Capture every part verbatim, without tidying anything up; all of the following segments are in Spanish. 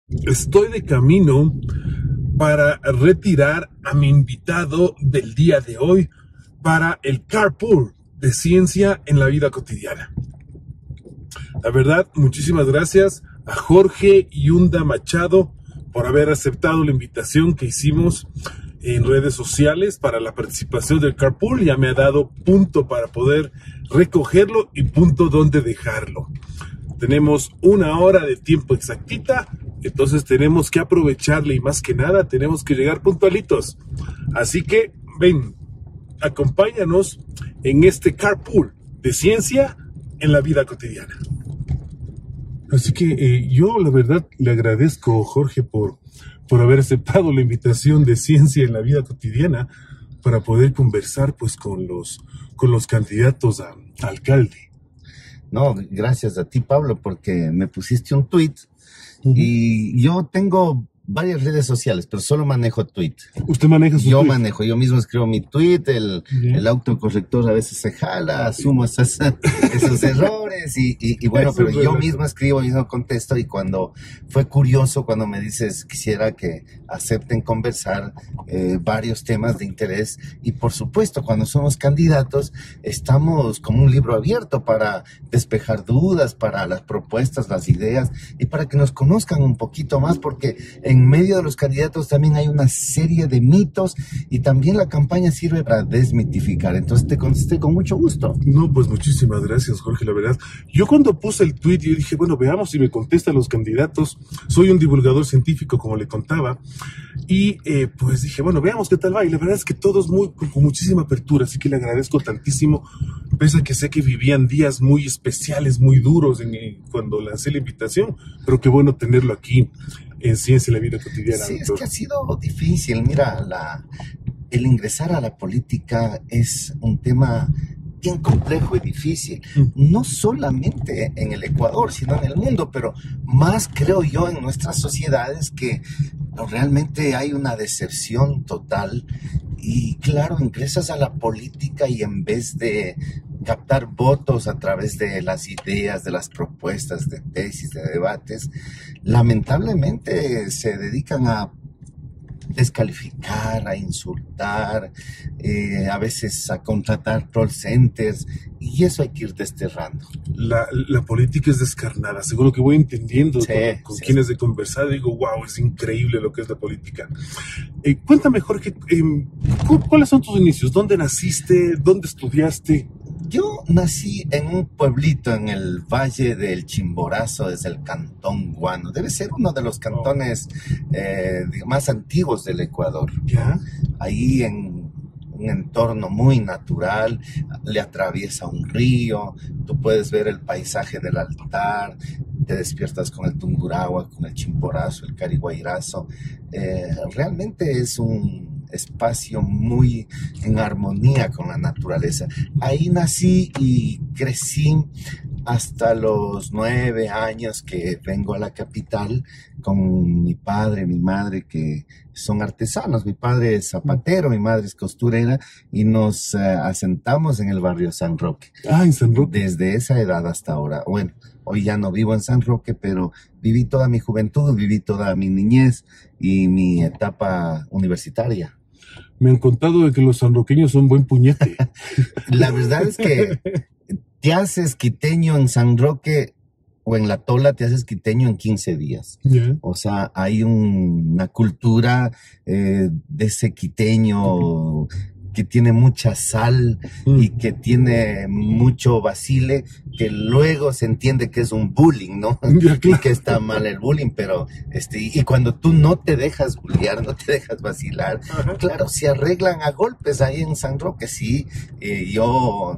estoy de camino para retirar a mi invitado del día de hoy para el Carpool de Ciencia en la Vida Cotidiana. La verdad, muchísimas gracias a Jorge Yunda Machado por haber aceptado la invitación que hicimos en redes sociales para la participación del Carpool. Ya me ha dado punto para poder recogerlo y punto donde dejarlo. Tenemos una hora de tiempo exactita, entonces tenemos que aprovecharle y más que nada tenemos que llegar puntualitos. Así que ven, acompáñanos en este Carpool de Ciencia en la Vida Cotidiana. Así que eh, yo la verdad le agradezco, Jorge, por, por haber aceptado la invitación de Ciencia en la Vida Cotidiana para poder conversar pues con los, con los candidatos a, a alcalde. No, gracias a ti, Pablo, porque me pusiste un tweet uh-huh. y yo tengo varias redes sociales, pero solo manejo tweet. ¿Usted maneja su Yo tweet? manejo, yo mismo escribo mi tweet, el, yeah. el autocorrector a veces se jala, asumo esas, esos errores y, y, y bueno, Eso pero es yo verdad. mismo escribo, yo mismo contesto y cuando fue curioso, cuando me dices quisiera que acepten conversar eh, varios temas de interés y por supuesto cuando somos candidatos estamos como un libro abierto para despejar dudas, para las propuestas, las ideas y para que nos conozcan un poquito más porque en En medio de los candidatos también hay una serie de mitos y también la campaña sirve para desmitificar. Entonces te contesté con mucho gusto. No, pues muchísimas gracias, Jorge, la verdad. Yo cuando puse el tweet, yo dije, bueno, veamos si me contestan los candidatos. Soy un divulgador científico, como le contaba. Y eh, pues dije, bueno, veamos qué tal va. Y la verdad es que todos muy, con, con muchísima apertura, así que le agradezco tantísimo. Pese a que sé que vivían días muy especiales, muy duros en, en, cuando lancé la invitación, pero qué bueno tenerlo aquí en Ciencia en la Vida Cotidiana. Sí, doctor. Es que ha sido difícil. Mira, la, el ingresar a la política es un tema bien complejo y difícil, mm. no solamente en el Ecuador, sino en el mundo, pero más creo yo en nuestras sociedades que realmente hay una decepción total y claro, ingresas a la política y en vez de captar votos a través de las ideas, de las propuestas, de tesis, de debates, lamentablemente se dedican a descalificar, a insultar, eh, a veces a contratar call centers, y eso hay que ir desterrando. La, la política es descarnada, seguro que voy entendiendo sí, con, con sí, quienes sí. he conversado, digo, wow, es increíble lo que es la política. Eh, cuéntame, Jorge, eh, ¿cuáles son tus inicios? ¿Dónde naciste? ¿Dónde estudiaste? Yo nací en un pueblito en el Valle del Chimborazo, desde el Cantón Guano. Debe ser uno de los cantones eh, más antiguos del Ecuador. ¿Ya? Ahí en un entorno muy natural, le atraviesa un río, tú puedes ver el paisaje del altar, te despiertas con el Tungurahua, con el Chimborazo, el Cariguairazo. Eh, realmente es un espacio muy en armonía con la naturaleza. Ahí nací y crecí hasta los nueve años que vengo a la capital con mi padre, mi madre, que son artesanos. Mi padre es zapatero, mi madre es costurera y nos uh, asentamos en el barrio San Roque. Ah, en San Roque. Desde esa edad hasta ahora. Bueno, hoy ya no vivo en San Roque, pero viví toda mi juventud, viví toda mi niñez y mi etapa universitaria. Me han contado de que los sanroqueños son buen puñete. La verdad es que te haces quiteño en San Roque o en La Tola, te haces quiteño en quince días. Yeah. O sea, hay un, una cultura eh, de ese quiteño que tiene mucha sal mm. y que tiene mucho vacile, que luego se entiende que es un bullying, ¿no? Ya, claro. Y que está mal el bullying, pero este, y cuando tú no te dejas bullear, no te dejas vacilar, ajá, claro, se arreglan a golpes ahí en San Roque, sí. Eh, yo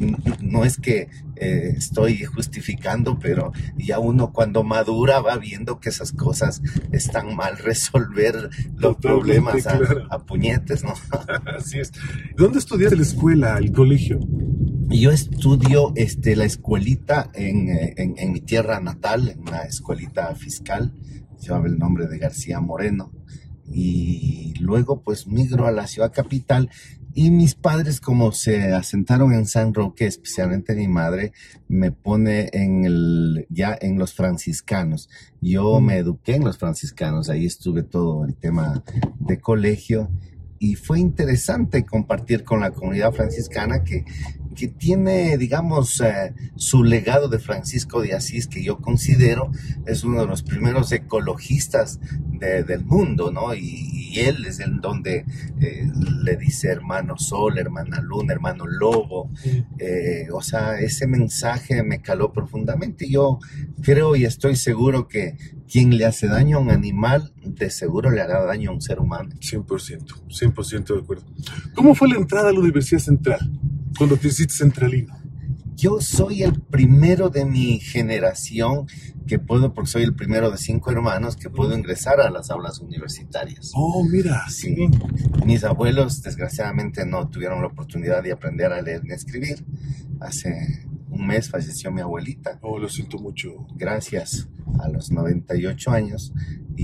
no es que eh, estoy justificando, pero ya uno cuando madura va viendo que esas cosas están mal, resolver los Totalmente, problemas a, claro. a puñetes, ¿no? Así es. ¿Dónde estudiaste la escuela, el colegio? Yo estudio este, la escuelita en, en, en mi tierra natal, en una escuelita fiscal, llevaba el nombre de García Moreno, y luego pues migro a la ciudad capital. Y mis padres, como se asentaron en San Roque, especialmente mi madre, me pone en el, ya en los franciscanos. Yo me eduqué en los franciscanos, ahí estuve todo el tema de colegio. Y fue interesante compartir con la comunidad franciscana que, que tiene, digamos, eh, su legado de Francisco de Asís, que yo considero es uno de los primeros ecologistas de, del mundo, ¿no? Y, y él es el donde eh, le dice hermano Sol, hermana Luna, hermano Lobo. Eh, o sea, ese mensaje me caló profundamente. Yo creo y estoy seguro que quien le hace daño a un animal, de seguro le hará daño a un ser humano. cien por ciento, cien por ciento de acuerdo. ¿Cómo fue la entrada a la Universidad Central cuando te hiciste centralino? Yo soy el primero de mi generación que puedo, porque soy el primero de cinco hermanos, que puedo ingresar a las aulas universitarias. Oh, mira. Sí. Mis abuelos, desgraciadamente, no tuvieron la oportunidad de aprender a leer ni a escribir. Hace un mes falleció mi abuelita. Oh, lo siento mucho. Gracias, a los noventa y ocho años.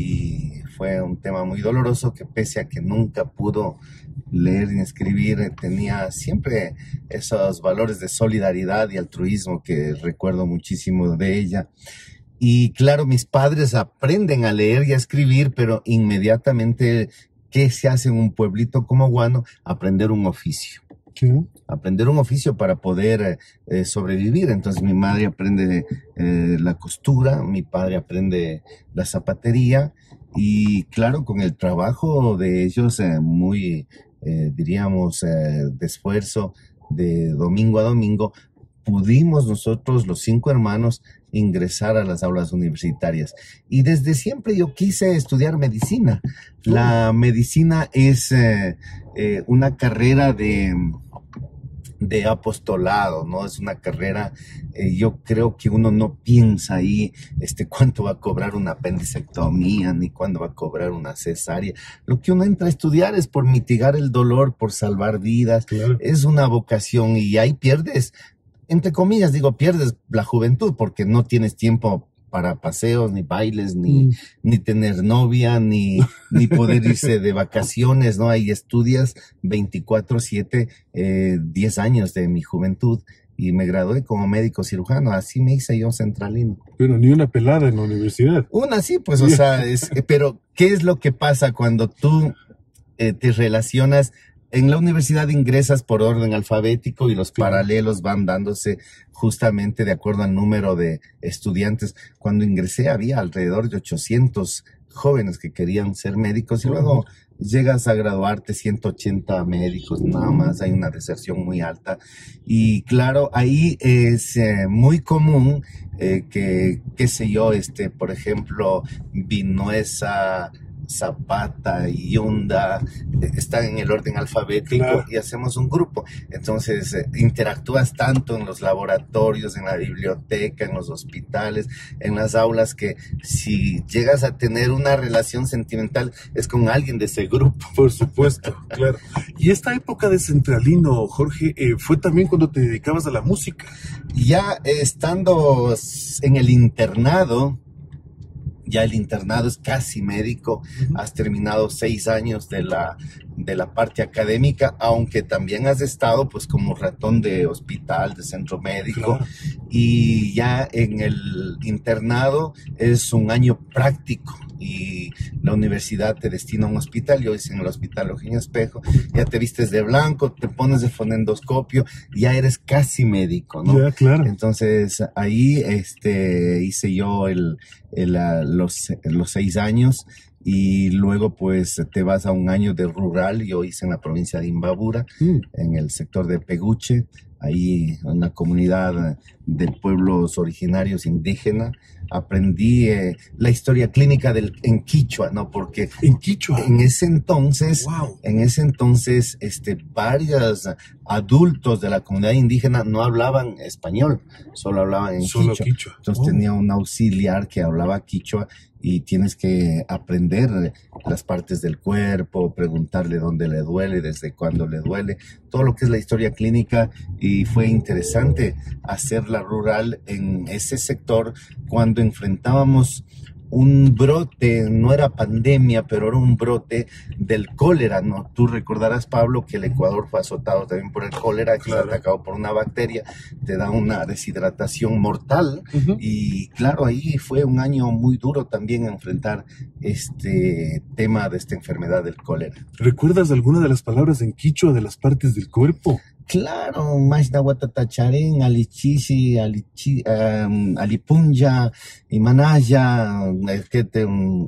Y fue un tema muy doloroso que, pese a que nunca pudo leer ni escribir, tenía siempre esos valores de solidaridad y altruismo que recuerdo muchísimo de ella. Y claro, mis padres aprenden a leer y a escribir, pero inmediatamente, ¿qué se hace en un pueblito como Guano? Aprender un oficio. ¿Qué? Aprender un oficio para poder eh, sobrevivir. Entonces mi madre aprende eh, la costura, mi padre aprende la zapatería, y claro, con el trabajo de ellos eh, muy, eh, diríamos, eh, de esfuerzo, de domingo a domingo, pudimos nosotros, los cinco hermanos, ingresar a las aulas universitarias. Y desde siempre yo quise estudiar medicina. La medicina es eh, eh, una carrera de, de apostolado, ¿no? Es una carrera, eh, yo creo que uno no piensa ahí este, cuánto va a cobrar una apendicectomía, ni cuándo va a cobrar una cesárea. Lo que uno entra a estudiar es por mitigar el dolor, por salvar vidas. Claro. Es una vocación, y ahí pierdes, entre comillas, digo, pierdes la juventud porque no tienes tiempo para paseos, ni bailes, ni, mm. ni tener novia, ni, ni poder irse de vacaciones, ¿no? Ahí estudias veinticuatro siete, eh, diez años de mi juventud, y me gradué como médico cirujano. Así me hice yo centralino. Pero ni una pelada en la universidad. Una sí, pues, o sea, es, pero ¿qué es lo que pasa cuando tú eh, te relacionas? En la universidad ingresas por orden alfabético y los paralelos van dándose justamente de acuerdo al número de estudiantes. Cuando ingresé había alrededor de ochocientos jóvenes que querían ser médicos, y luego llegas a graduarte ciento ochenta médicos, nada más. Hay una deserción muy alta. Y claro, ahí es eh, muy común eh, que, qué sé yo, este, por ejemplo, Vinuesa, Zapata y Yunda eh, están en el orden alfabético, claro, y hacemos un grupo. Entonces eh, interactúas tanto en los laboratorios, en la biblioteca, en los hospitales, en las aulas, que si llegas a tener una relación sentimental es con alguien de ese grupo. Por supuesto, claro. Y esta época de centralino, Jorge, eh, fue también cuando te dedicabas a la música. Ya eh, estando en el internado, ya el internado es casi médico. Uh-huh. Has terminado seis años de la, de la parte académica, aunque también has estado pues como ratón de hospital, de centro médico. Claro. Y ya en el internado es un año práctico, y la universidad te destina a un hospital. Yo hice en el hospital Eugenio Espejo. Ya te vistes de blanco, te pones de fonendoscopio, ya eres casi médico, ¿no? Ya, claro. Entonces ahí este, hice yo el, el, los, los seis años, y luego pues te vas a un año de rural. Yo hice en la provincia de Imbabura, mm. en el sector de Peguche, ahí en una comunidad de pueblos originarios indígenas. Aprendí eh, la historia clínica del, en quichua, ¿no? Porque en quichua, en ese entonces, wow. en ese entonces, este, varios adultos de la comunidad indígena no hablaban español, solo hablaban en solo quichua. quichua. Entonces oh. tenía un auxiliar que hablaba quichua, y tienes que aprender las partes del cuerpo, preguntarle dónde le duele, desde cuándo le duele, todo lo que es la historia clínica. Y fue interesante hacer la rural en ese sector cuando enfrentábamos un brote, no era pandemia, pero era un brote del cólera, ¿no? Tú recordarás, Pablo, que el Ecuador fue azotado también por el cólera, que Claro. es atacado por una bacteria, te da una deshidratación mortal, Uh-huh. y claro, ahí fue un año muy duro también enfrentar este tema de esta enfermedad del cólera. ¿Recuerdas alguna de las palabras en quichua de las partes del cuerpo? Claro, Maishnahuatatacharén, Alichishi, Alichi, um, Alipunja, Imanaya, este, um,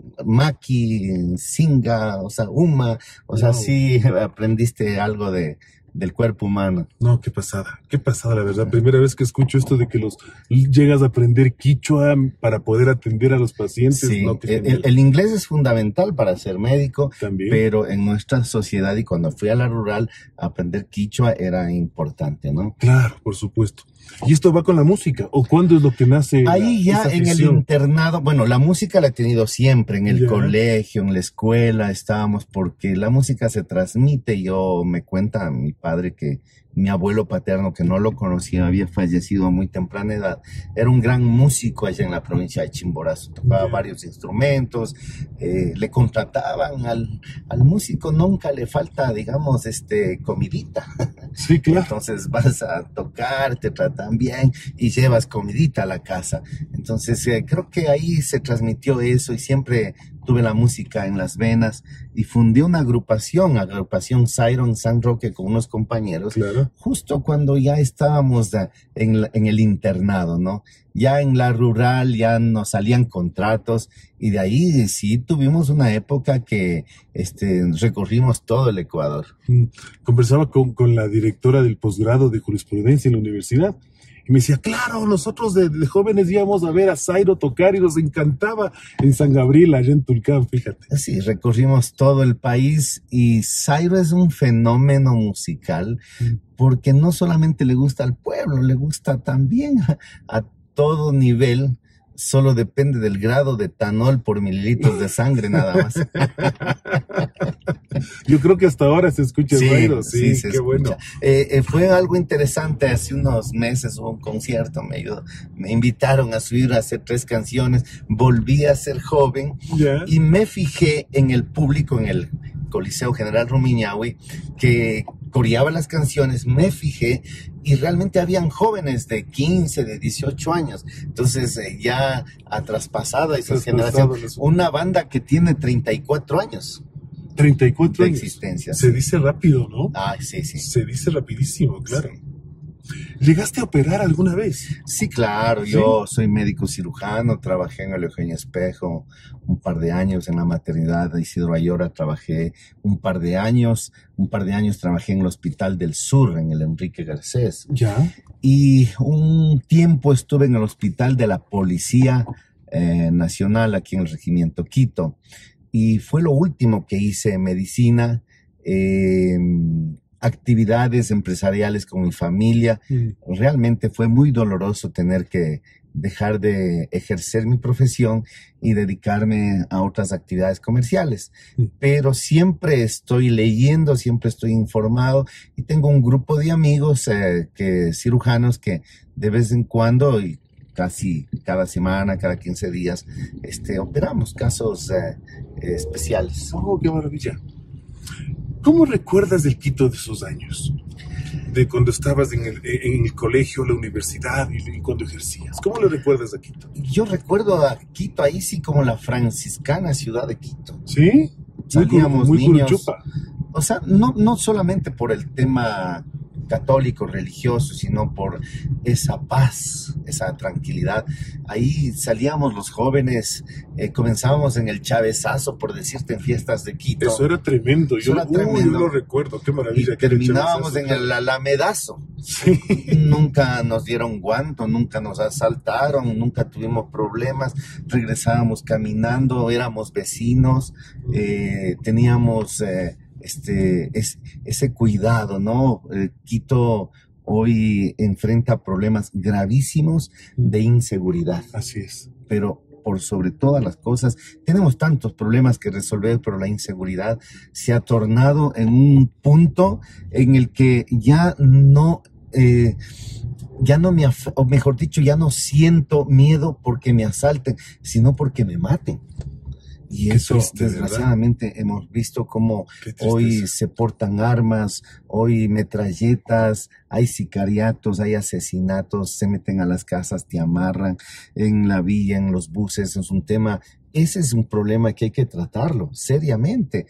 Maki, Singa, o sea, Uma, o sea, Wow. sí aprendiste algo de, del cuerpo humano. No, qué pasada, qué pasada, la verdad. Primera vez que escucho esto de que los llegas a aprender quichua para poder atender a los pacientes. Sí, No, qué el, genial. el inglés es fundamental para ser médico, También. pero en nuestra sociedad y cuando fui a la rural, aprender quichua era importante, ¿no? Claro, por supuesto. ¿Y esto va con la música? ¿O cuándo es lo que nace Ahí la- ya esa en el afición? internado, bueno, la música la he tenido siempre, en el Ya. colegio, en la escuela estábamos, porque la música se transmite. Yo me cuenta mi padre que mi abuelo paterno, que no lo conocía, había fallecido a muy temprana edad, era un gran músico allá en la provincia de Chimborazo, tocaba Ya. varios instrumentos, eh, le contrataban al, al músico, nunca le falta, digamos, este, comidita. Sí, claro. Entonces vas a tocar, te tratan bien y llevas comidita a la casa. Entonces eh, creo que ahí se transmitió eso y siempre tuve la música en las venas y fundé una agrupación, agrupación Siron San Roque con unos compañeros, Claro. justo cuando ya estábamos da- en, la- en el internado, ¿no? Ya en la rural ya nos salían contratos y de ahí sí tuvimos una época que este, recorrimos todo el Ecuador. Mm, Conversaba con, con la directora del posgrado de jurisprudencia en la universidad y me decía, claro, nosotros de, de jóvenes íbamos a ver a Zairo tocar y nos encantaba en San Gabriel, allá en Tulcán, fíjate. Sí, recorrimos todo el país y Zairo es un fenómeno musical porque no solamente le gusta al pueblo, le gusta también a, a todo nivel, solo depende del grado de etanol por mililitros de sangre nada más. Yo creo que hasta ahora se escucha Zairo, sí, se qué bueno. escucha. Eh, eh, fue algo interesante, hace unos meses hubo un concierto, me, ayudó, me invitaron a subir a hacer tres canciones, volví a ser joven Ya. y me fijé en el público, en el Coliseo General Rumiñahui, que coreaba las canciones, me fijé y realmente habían jóvenes de quince, de dieciocho años. Entonces eh, ya ha traspasado esa Traspasado generación. los- Una banda que tiene treinta y cuatro años treinta y cuatro de años. existencia. Se dice rápido, ¿no? Ah, sí, sí. Se dice rapidísimo, claro. Sí. ¿Llegaste a operar alguna vez? Sí, claro, ¿Sí? yo soy médico cirujano, trabajé en el Eugenio Espejo un par de años, en la maternidad de Isidro Ayora trabajé un par de años, un par de años trabajé en el Hospital del Sur, en el Enrique Garcés, Ya. y un tiempo estuve en el Hospital de la Policía eh, Nacional aquí en el Regimiento Quito, y fue lo último que hice en medicina, eh, actividades empresariales con mi familia. Mm. Realmente fue muy doloroso tener que dejar de ejercer mi profesión y dedicarme a otras actividades comerciales. Mm. Pero siempre estoy leyendo, siempre estoy informado y tengo un grupo de amigos eh, que, cirujanos que de vez en cuando y casi cada semana, cada quince días, este, operamos casos eh, especiales. Oh, qué maravilla. ¿Cómo recuerdas del Quito de esos años? De cuando estabas en el, en el colegio, la universidad y, y cuando ejercías. ¿Cómo le recuerdas a Quito? Yo recuerdo a Quito ahí sí como la franciscana ciudad de Quito. ¿Sí? Salíamos muy, niños. curuchupa. O sea, no, no solamente por el tema católico, religioso, sino por esa paz, esa tranquilidad. Ahí salíamos los jóvenes, eh, comenzábamos en el chavezazo, por decirte, en fiestas de Quito. Eso era tremendo. Eso Yo, era uy, tremendo. yo lo recuerdo. Qué Y maravilla. que era el terminábamos chavezazo, en el alamedazo. Sí. Nunca nos dieron guanto, nunca nos asaltaron, nunca tuvimos problemas, regresábamos caminando, éramos vecinos, eh, teníamos eh, este, es, ese cuidado, ¿no? Eh, Quito hoy enfrenta problemas gravísimos de inseguridad, Así es. pero por sobre todas las cosas, tenemos tantos problemas que resolver, pero la inseguridad se ha tornado en un punto en el que ya no... Eh, ya no me, af- o mejor dicho, ya no siento miedo porque me asalten, sino porque me maten. Y Qué eso, triste, ¿verdad? desgraciadamente, hemos visto cómo Qué hoy tristeza. se portan armas, hoy metralletas, hay sicariatos, hay asesinatos, se meten a las casas, te amarran en la villa, en los buses, es un tema. Ese es un problema que hay que tratarlo seriamente.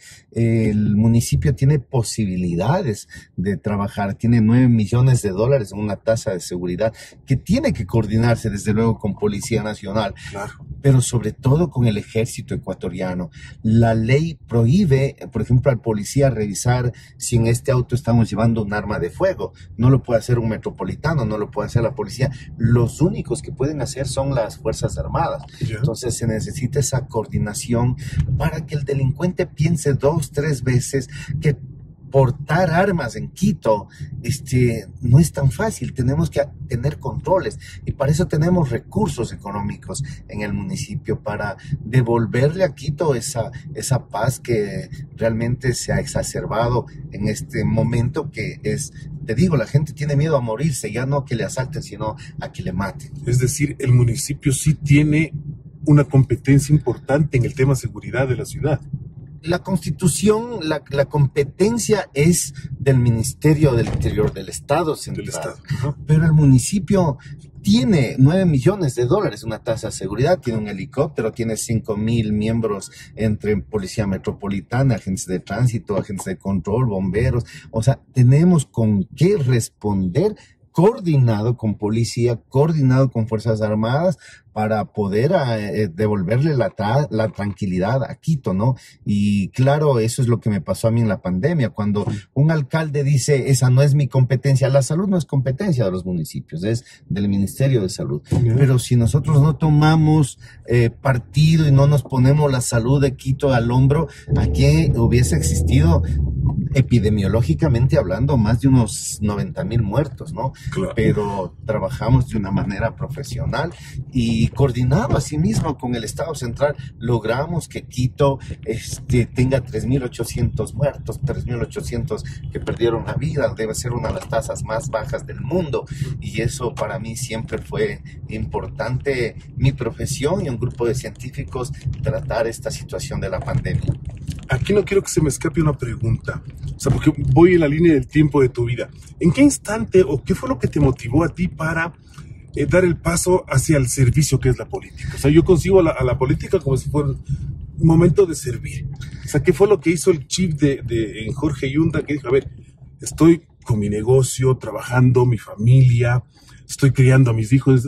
El municipio tiene posibilidades de trabajar, tiene nueve millones de dólares en una tasa de seguridad que tiene que coordinarse desde luego con Policía Nacional, Claro. pero sobre todo con el ejército ecuatoriano. La ley prohíbe, por ejemplo, al policía revisar si en este auto estamos llevando un arma de fuego. No lo puede hacer un metropolitano, no lo puede hacer la policía. Los únicos que pueden hacer son las Fuerzas Armadas. Ya. Entonces se necesita esa coordinación para que el delincuente piense dos, tres veces que portar armas en Quito este, no es tan fácil. Tenemos que tener controles y para eso tenemos recursos económicos en el municipio para devolverle a Quito esa, esa paz que realmente se ha exacerbado en este momento que es, te digo, la gente tiene miedo a morirse, ya no a que le asalten, sino a que le maten. Es decir, el municipio sí tiene una competencia importante en el tema seguridad de la ciudad. La constitución, la, la competencia es del Ministerio del Interior, del Estado Central. Del Estado. Ajá. Pero el municipio tiene nueve millones de dólares, una tasa de seguridad, tiene un helicóptero, tiene cinco mil miembros entre Policía Metropolitana, agentes de tránsito, agentes de control, bomberos. O sea, tenemos con qué responder, coordinado con policía, coordinado con Fuerzas Armadas, para poder eh, devolverle la, tra- la tranquilidad a Quito, ¿no? Y claro, eso es lo que me pasó a mí en la pandemia, cuando un alcalde dice, esa no es mi competencia. La salud no es competencia de los municipios, es del Ministerio de Salud. Ya. Pero si nosotros no tomamos eh, partido y no nos ponemos la salud de Quito al hombro, aquí hubiese existido, epidemiológicamente hablando, más de unos noventa mil muertos, ¿no? Claro. Pero trabajamos de una manera profesional y coordinado asimismo con el Estado Central, logramos que Quito este, tenga tres mil ochocientos muertos, tres mil ochocientos que perdieron la vida. Debe ser una de las tasas más bajas del mundo y eso para mí siempre fue importante, mi profesión y un grupo de científicos, tratar esta situación de la pandemia. Aquí no quiero que se me escape una pregunta, o sea, porque voy en la línea del tiempo de tu vida. ¿En qué instante o qué fue lo que te motivó a ti para eh, dar el paso hacia el servicio que es la política? O sea, yo concibo a la, a la política como si fuera un momento de servir. O sea, ¿qué fue lo que hizo el chief de, de en Jorge Yunda, que dijo, a ver, estoy con mi negocio, trabajando, mi familia, estoy criando a mis hijos,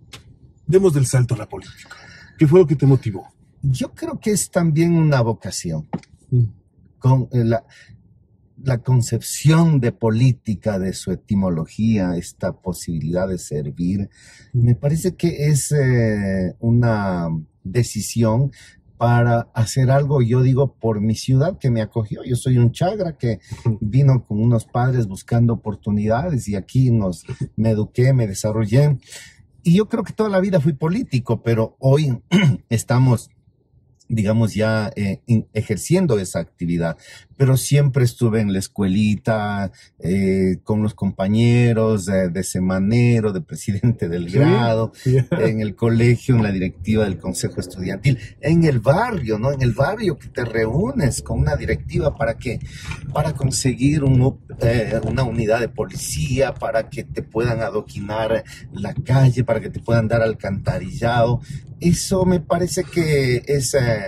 demos del salto a la política? ¿Qué fue lo que te motivó? Yo creo que es también una vocación. Mm. Con eh, la, la concepción de política, de su etimología, esta posibilidad de servir, me parece que es eh, una decisión para hacer algo, yo digo, por mi ciudad que me acogió. Yo soy un chagra que vino con unos padres buscando oportunidades y aquí nos, me eduqué, me desarrollé. Y yo creo que toda la vida fui político, pero hoy estamos, digamos, ya eh, in, ejerciendo esa actividad, pero siempre estuve en la escuelita, eh, con los compañeros, eh, de semanero, de presidente del grado, Sí, yeah. en el colegio, en la directiva del consejo estudiantil, en el barrio, ¿no? En el barrio que te reúnes con una directiva para que, para conseguir un, eh, una unidad de policía, para que te puedan adoquinar la calle, para que te puedan dar alcantarillado. Eso me parece que es eh,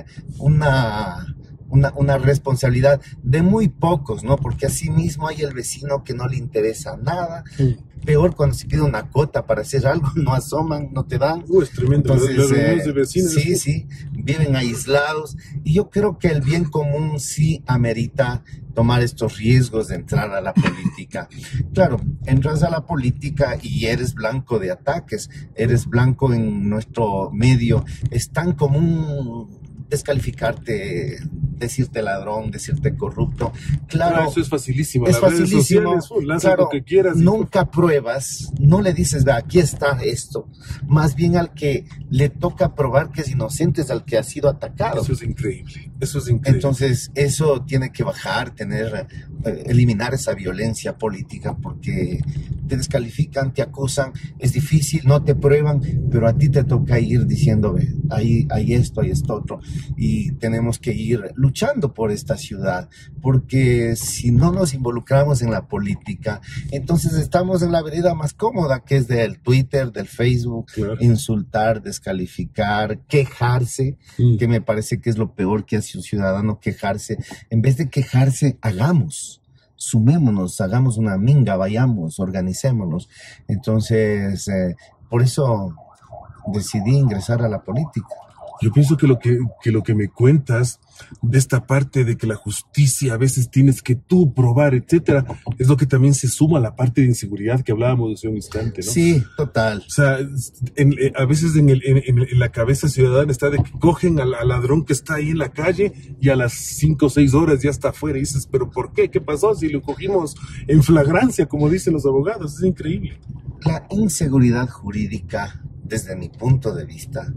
una, una, una responsabilidad de muy pocos, ¿no? Porque así mismo hay el vecino que no le interesa nada. Sí. Peor cuando se pide una cuota para hacer algo, no asoman, no te dan. Uh, es tremendo. Entonces, los, los eh, de vecinos. Sí, sí, viven aislados. Y yo creo que el bien común sí amerita tomar estos riesgos de entrar a la política. Claro, entras a la política y eres blanco de ataques, eres blanco en nuestro medio. Es tan común descalificarte decirte ladrón, decirte corrupto. Claro, Ah, eso es facilísimo. es Las redes facilísimo. sociales, uh, lanzas Claro, lo que quieras. y- nunca pruebas, no le dices, ve, aquí está esto. Más bien al que le toca probar que es inocente es al que ha sido atacado. Eso es increíble. Eso es increíble. Entonces, eso tiene que bajar, tener, eh, eliminar esa violencia política, porque te descalifican, te acusan, es difícil, no te prueban, pero a ti te toca ir diciendo, ve, ahí hay esto, hay esto otro, y tenemos que ir luchando por esta ciudad, porque si no nos involucramos en la política, entonces estamos en la vereda más cómoda, que es del Twitter, del Facebook, Claro. insultar, descalificar, quejarse, Mm. que me parece que es lo peor que hace un ciudadano, quejarse. En vez de quejarse, hagamos, sumémonos, hagamos una minga, vayamos, organicémonos. Entonces, eh, por eso decidí ingresar a la política. Yo pienso que lo que, que lo que me cuentas de esta parte de que la justicia a veces tienes que tú probar, etcétera, es lo que también se suma a la parte de inseguridad que hablábamos hace un instante, ¿no? Sí, total. O sea, en- eh, a veces en, el, en, en- en la cabeza ciudadana está de que cogen al, al ladrón que está ahí en la calle y a las cinco o seis horas ya está afuera y dices, ¿pero por qué? ¿Qué pasó? Si lo cogimos en flagrancia, como dicen los abogados, es increíble. La inseguridad jurídica, desde mi punto de vista,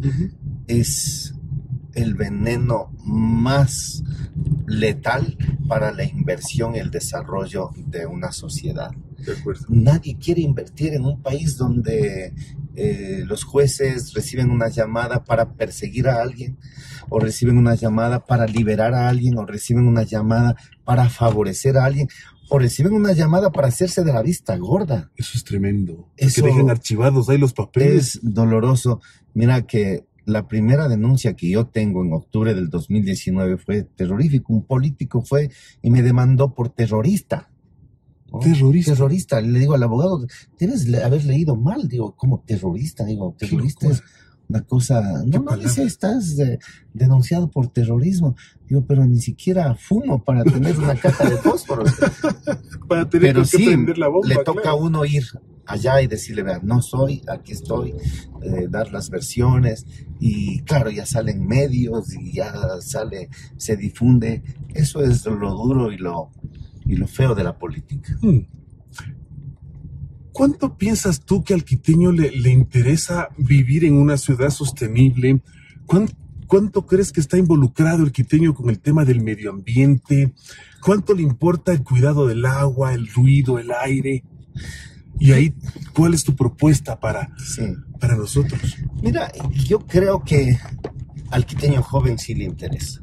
es el veneno más letal para la inversión y el desarrollo de una sociedad. De acuerdo. Nadie quiere invertir en un país donde eh, los jueces reciben una llamada para perseguir a alguien, o reciben una llamada para liberar a alguien, o reciben una llamada para favorecer a alguien, o reciben una llamada para hacerse de la vista gorda. Eso es tremendo. Eso que dejen archivados ahí los papeles. Es doloroso. Mira que la primera denuncia que yo tengo en octubre del dos mil diecinueve fue terrorífico. Un político fue y me demandó por terrorista. ¿no? Terrorista. Terrorista. Le digo al abogado, debes le- haber leído mal. Digo, ¿cómo terrorista? Digo, Qué terrorista locura. es una cosa... Qué No, no, palabra. dice, estás eh, denunciado por terrorismo. Digo, pero ni siquiera fumo para tener una caja de fósforos. Para tener Pero que sí, prender la bomba. le toca claro. a uno ir allá y decirle, vean, no soy, aquí estoy, eh, dar las versiones, y claro, ya salen medios y ya sale, se difunde. Eso es lo duro y lo, y lo feo de la política. Hmm. ¿Cuánto piensas tú que al quiteño le, le interesa vivir en una ciudad sostenible? ¿Cuán- ¿Cuánto crees que está involucrado el quiteño con el tema del medio ambiente? ¿Cuánto le importa el cuidado del agua, el ruido, el aire? Y ahí, ¿cuál es tu propuesta para, Sí. para nosotros? Mira, yo creo que al quiteño joven sí le interesa.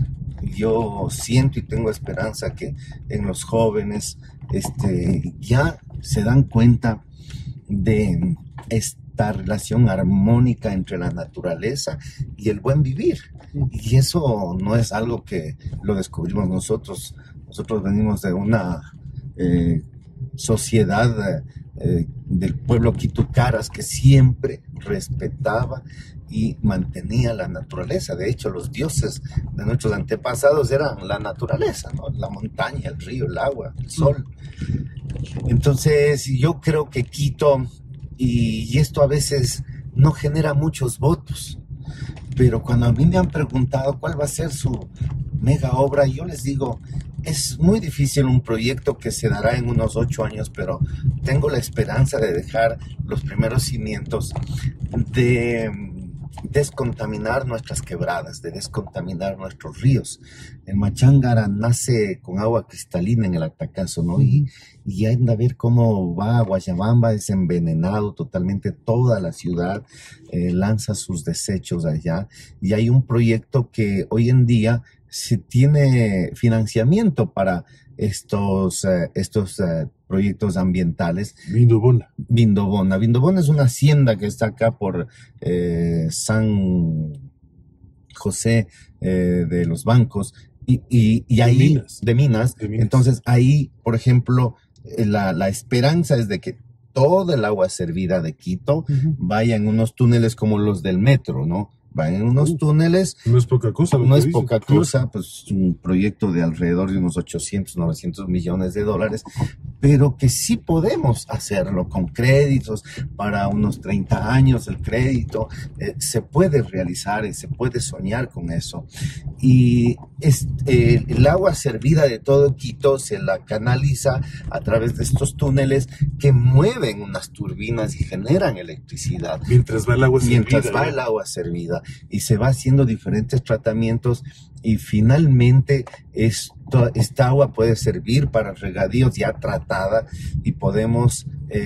Yo siento y tengo esperanza que en los jóvenes este, ya se dan cuenta de esta relación armónica entre la naturaleza y el buen vivir. Y eso no es algo que lo descubrimos nosotros. Nosotros venimos de una eh, sociedad eh, del pueblo Quitucaras que siempre respetaba y mantenía la naturaleza. De hecho, los dioses de nuestros antepasados eran la naturaleza, ¿no? La montaña, el río, el agua, el sol. Entonces, yo creo que Quito, y, y esto a veces no genera muchos votos, pero cuando a mí me han preguntado cuál va a ser su mega obra, yo les digo, es muy difícil un proyecto que se dará en unos ocho años, pero tengo la esperanza de dejar los primeros cimientos de descontaminar nuestras quebradas, de descontaminar nuestros ríos. El Machángara nace con agua cristalina en el Atacazo, ¿no? Y, y hay que ver cómo va a Guayabamba, es envenenado totalmente toda la ciudad, eh, lanza sus desechos allá, y hay un proyecto que hoy en día se tiene financiamiento para estos, eh, estos eh, proyectos ambientales. Vindobona. Vindobona. Vindobona es una hacienda que está acá por eh, San José eh, de los Bancos y, y, y ahí De Minas. de Minas. De Minas. Entonces ahí, por ejemplo, eh, la, la esperanza es de que toda el agua servida de Quito Uh-huh. vaya en unos túneles como los del metro, ¿no? Van en unos Uh. túneles. No es poca cosa. lo No que es dices. poca Claro. cosa, pues un proyecto de alrededor de unos ochocientos, novecientos millones de dólares, pero que sí podemos hacerlo con créditos para unos treinta años. El crédito eh, se puede realizar y se puede soñar con eso. Y es, eh, el agua servida de todo Quito se la canaliza a través de estos túneles que mueven unas turbinas y generan electricidad. Mientras va el agua servida. Mientras va el agua servida y se va haciendo diferentes tratamientos y finalmente esto, esta agua puede servir para regadíos ya tratada y podemos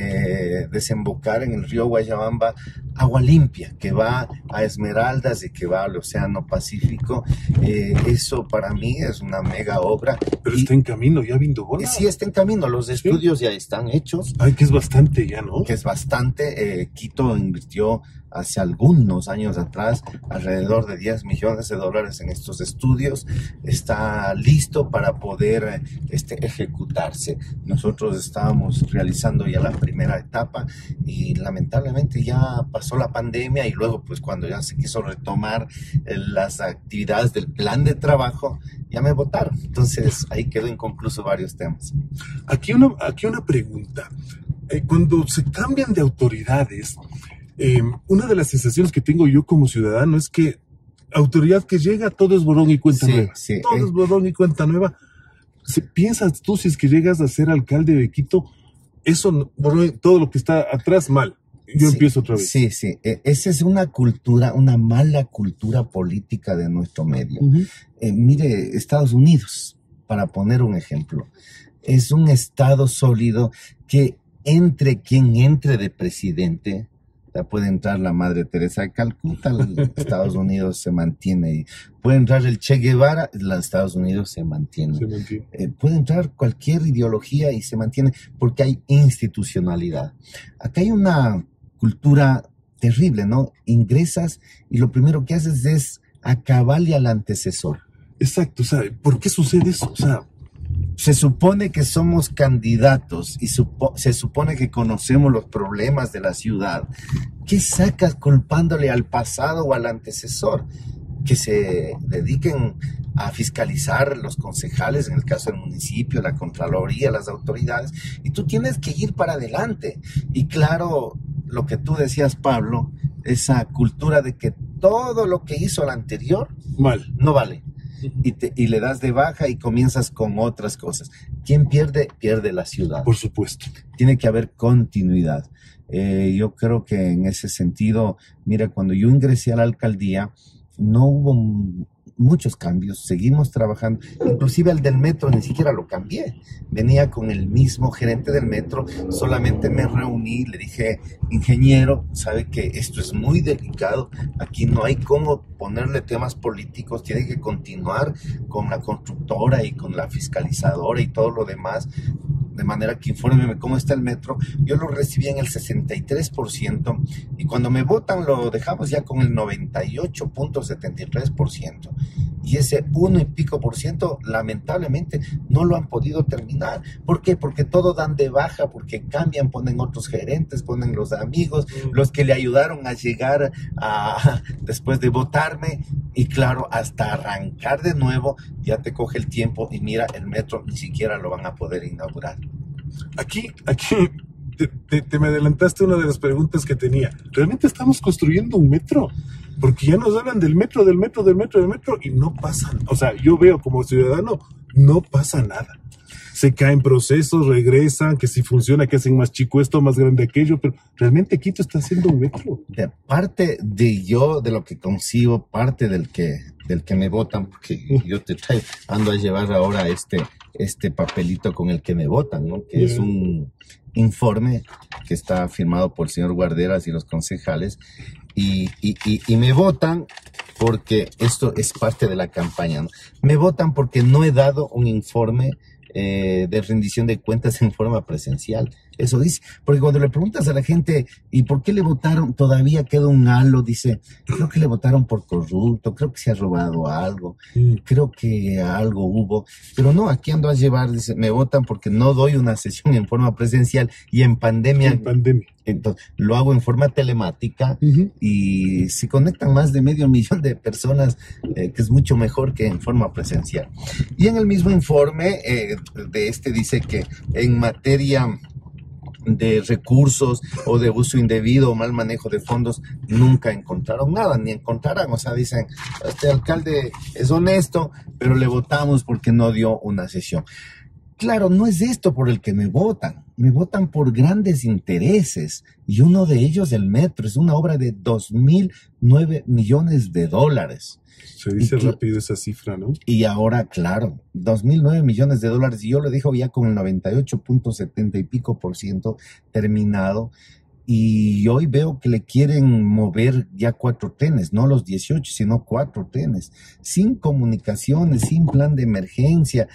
eh, desembocar en el río Guayabamba agua limpia que va a Esmeraldas y que va al Océano Pacífico. Eh, eso para mí es una mega obra. Pero y, está en camino, ya Vindobola. Sí, está en camino, los estudios ¿Sí? ya están hechos. Ay, que es bastante ya, ¿no? Que es bastante. Eh, Quito invirtió hace algunos años atrás alrededor de diez millones de dólares en estos estudios. Está listo para poder este, ejecutarse. Nosotros estábamos realizando ya la primera etapa y lamentablemente ya pasó la pandemia y luego pues cuando ya se quiso retomar eh, las actividades del plan de trabajo, ya me votaron. Entonces ahí quedó inconcluso varios temas. Aquí una, aquí una pregunta. Eh, cuando se cambian de autoridades, Eh, una de las sensaciones que tengo yo como ciudadano es que autoridad que llega, todo es borrón y cuenta sí, nueva. Sí, todo eh. es borrón y cuenta nueva. Si piensas tú, si es que llegas a ser alcalde de Quito, eso, borrón, todo lo que está atrás, mal. Yo sí, empiezo otra vez. Sí, sí. Eh, esa es una cultura, una mala cultura política de nuestro medio. Uh-huh. Eh, mire, Estados Unidos, para poner un ejemplo, es un estado sólido que entre quien entre de presidente, puede entrar la Madre Teresa de Calcuta, Estados Unidos se mantiene ahí. Puede entrar el Che Guevara, los Estados Unidos se mantiene. Se mantiene. Eh, puede entrar cualquier ideología y se mantiene porque hay institucionalidad. Acá hay una cultura terrible, ¿no? Ingresas y lo primero que haces es acabarle al antecesor. Exacto, o sea, ¿por qué sucede eso? O sea, se supone que somos candidatos y supo, se supone que conocemos los problemas de la ciudad. ¿Qué sacas culpándole al pasado o al antecesor? Que se dediquen a fiscalizar los concejales, en el caso del municipio, la Contraloría, las autoridades, y tú tienes que ir para adelante. Y claro, lo que tú decías, Pablo, esa cultura de que todo lo que hizo el anterior mal, no vale. Y, te, y le das de baja y comienzas con otras cosas. ¿Quién pierde? Pierde la ciudad. Por supuesto. Tiene que haber continuidad. Eh, yo creo que en ese sentido, mira, cuando yo ingresé a la alcaldía, no hubo m- muchos cambios, seguimos trabajando, inclusive el del metro ni siquiera lo cambié, venía con el mismo gerente del metro, solamente me reuní, le dije, ingeniero, sabe que esto es muy delicado, aquí no hay cómo ponerle temas políticos, tiene que continuar con la constructora y con la fiscalizadora y todo lo demás, de manera que infórmeme cómo está el metro. Yo lo recibí en el sesenta y tres por ciento y cuando me votan lo dejamos ya con el noventa y ocho punto setenta y tres por ciento y ese uno y pico por ciento lamentablemente no lo han podido terminar. ¿Por qué? Porque todo dan de baja, porque cambian, ponen otros gerentes, ponen los amigos, mm. los que le ayudaron a llegar a, después de votarme, y claro, hasta arrancar de nuevo ya te coge el tiempo y mira, el metro ni siquiera lo van a poder inaugurar. Aquí, aquí te, te, te me adelantaste una de las preguntas que tenía. ¿Realmente estamos construyendo un metro? Porque ya nos hablan del metro, del metro, del metro, del metro y no pasan. O sea, yo veo como ciudadano, no pasa nada. Se caen procesos, regresan, que si funciona, que hacen más chico esto, más grande aquello, pero realmente Quito está haciendo un metro. De parte de yo, de lo que concibo, parte del que, del que me votan, porque yo te traigo, ando a llevar ahora este, este papelito con el que me votan, ¿no? Que yeah. es un informe que está firmado por el señor Guarderas y los concejales, y, y, y, y me votan porque esto es parte de la campaña, ¿no? Me votan porque no he dado un informe Eh, de rendición de cuentas en forma presencial. Eso dice, porque cuando le preguntas a la gente, ¿y por qué le votaron? Todavía queda un halo, dice, creo que le votaron por corrupto, creo que se ha robado algo, Mm. creo que algo hubo, pero no, aquí ando a llevar, dice, me votan porque no doy una sesión en forma presencial y en pandemia, En pandemia. entonces lo hago en forma telemática Ujú. y se conectan más de medio millón de personas, eh, que es mucho mejor que en forma presencial. Y en el mismo informe eh, de este dice que en materia de recursos o de uso indebido o mal manejo de fondos, nunca encontraron nada, ni encontrarán. O sea, dicen, este alcalde es honesto, pero le votamos porque no dio una sesión. Claro, no es esto por el que me votan, me votan por grandes intereses, y uno de ellos, el metro, es una obra de dos mil nueve millones de dólares. Se dice Y que- rápido esa cifra, ¿no? Y ahora, claro, dos mil nueve millones de dólares, y yo lo dejo ya con el noventa y ocho punto setenta y pico por ciento terminado, y hoy veo que le quieren mover ya cuatro trenes, no los dieciocho, sino cuatro trenes, sin comunicaciones, sin plan de emergencia.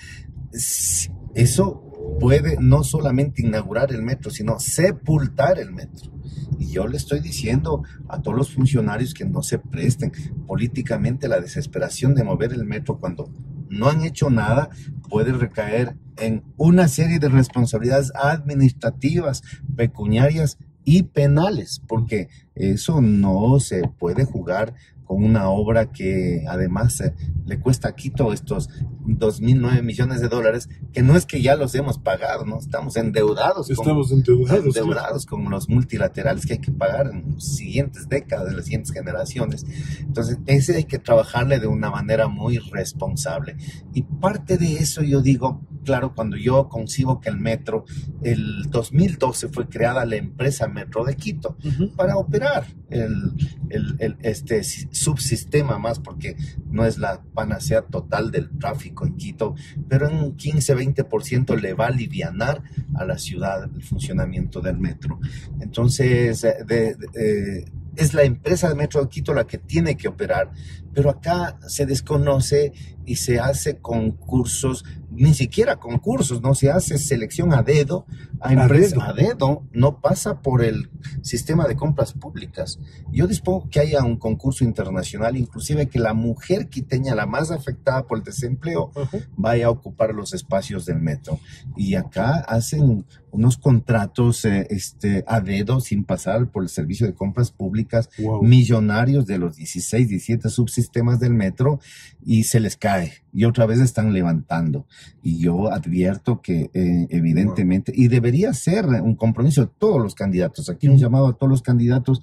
S- Eso puede no solamente inaugurar el metro, sino sepultar el metro. Y yo le estoy diciendo a todos los funcionarios que no se presten políticamente. La desesperación de mover el metro cuando no han hecho nada puede recaer en una serie de responsabilidades administrativas, pecuniarias y penales, porque eso no se puede jugar con una obra que además eh, le cuesta a Quito estos dos mil nueve millones de dólares, que no es que ya los hemos pagado, ¿no? Estamos endeudados. con- Estamos endeudados. endeudados con los multilaterales que hay que pagar en las siguientes décadas, en las siguientes generaciones. Entonces, ese hay que trabajarle de una manera muy responsable. Y parte de eso yo digo, claro, cuando yo concibo que el metro, el dos mil doce fue creada la empresa Metro de Quito Ujú. para operar el, el- el- este si- subsistema más, porque no es la panacea total del tráfico en Quito, pero en un quince a veinte por ciento le va a alivianar a la ciudad el funcionamiento del metro. Entonces, eh, de- de- eh, es la empresa de Metro de Quito la que tiene que operar, pero acá se desconoce y se hace concursos, ni siquiera concursos, no se hace selección a dedo, a empresa dedo. a dedo, no pasa por el sistema de compras públicas. Yo dispongo que haya un concurso internacional, inclusive que la mujer quiteña, la más afectada por el desempleo, Ajá. vaya a ocupar los espacios del metro. Y acá hacen unos contratos eh, este, a dedo sin pasar por el servicio de compras públicas, Wow. millonarios de los dieciséis, diecisiete subsistemas del metro, y se les cae. Y otra vez están levantando. Y yo advierto que eh, evidentemente, y debería ser un compromiso de todos los candidatos, aquí un llamado a todos los candidatos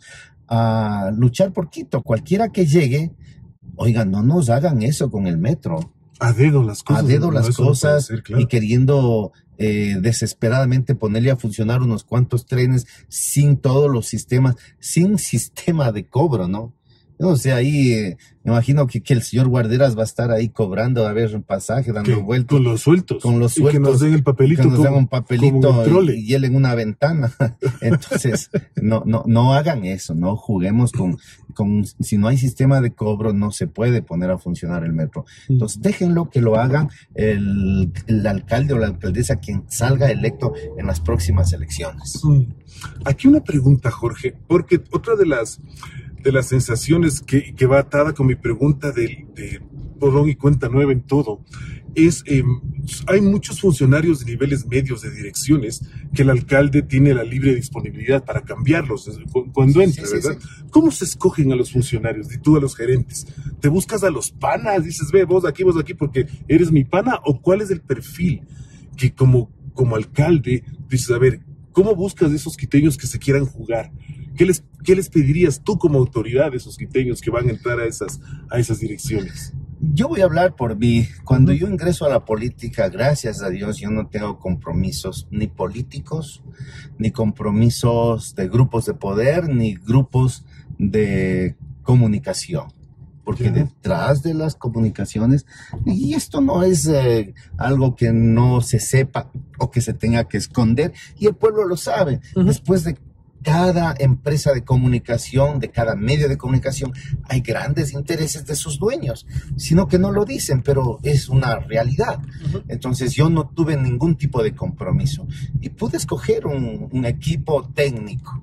a luchar por Quito. Cualquiera que llegue, oigan, no nos hagan eso con el metro. A dedo las cosas. A dedo no, las eso no puede cosas ser, claro. y queriendo eh, desesperadamente ponerle a funcionar unos cuantos trenes sin todos los sistemas, sin sistema de cobro, ¿no? O sea, ahí eh, me imagino que, que el señor Guarderas va a estar ahí cobrando a ver un pasaje, dando Que- vueltas. con los sueltos. Con los Y que nos sueltos, den el papelito. Que nos como, dan un como papelito en el trole. y, y él en una ventana. Entonces, no, no, no hagan eso, no juguemos con, con, si no hay sistema de cobro, no se puede poner a funcionar el metro. Entonces, déjenlo que lo hagan el, el alcalde o la alcaldesa, quien salga electo en las próximas elecciones. Mm. Aquí una pregunta, Jorge, porque otra de las de las sensaciones que, que va atada con mi pregunta de, de borrón y cuenta nueva en todo, es, eh, hay muchos funcionarios de niveles medios de direcciones que el alcalde tiene la libre disponibilidad para cambiarlos cu- cuando entra, Sí, sí, ¿verdad? ¿Cómo se escogen a los funcionarios y tú a los gerentes? ¿Te buscas a los panas? Dices, ve, vos aquí, vos aquí, porque eres mi pana, o cuál es el perfil que como, como alcalde dices, a ver, ¿cómo buscas de esos quiteños que se quieran jugar? ¿Qué les, qué les pedirías tú como autoridad de esos quiteños que van a entrar a esas, a esas direcciones? Yo voy a hablar por mí. Cuando Ujú. yo ingreso a la política, gracias a Dios, yo no tengo compromisos ni políticos, ni compromisos de grupos de poder, ni grupos de comunicación. Porque Ya. detrás de las comunicaciones, y esto no es eh, algo que no se sepa o que se tenga que esconder, y el pueblo lo sabe. Ujú. Después de cada empresa de comunicación, de cada medio de comunicación, hay grandes intereses de sus dueños, sino que no lo dicen, pero es una realidad. Uh-huh. Entonces yo no tuve ningún tipo de compromiso y pude escoger un, un equipo técnico.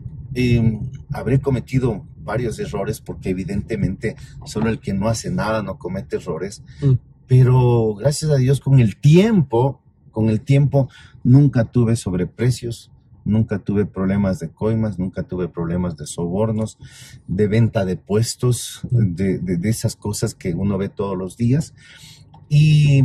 Eh, habré cometido varios errores porque evidentemente solo el que no hace nada no comete errores, uh-huh. Pero gracias a Dios con el tiempo, con el tiempo nunca tuve sobreprecios. Nunca tuve problemas de coimas, nunca tuve problemas de sobornos, de venta de puestos, de, de, de esas cosas que uno ve todos los días. Y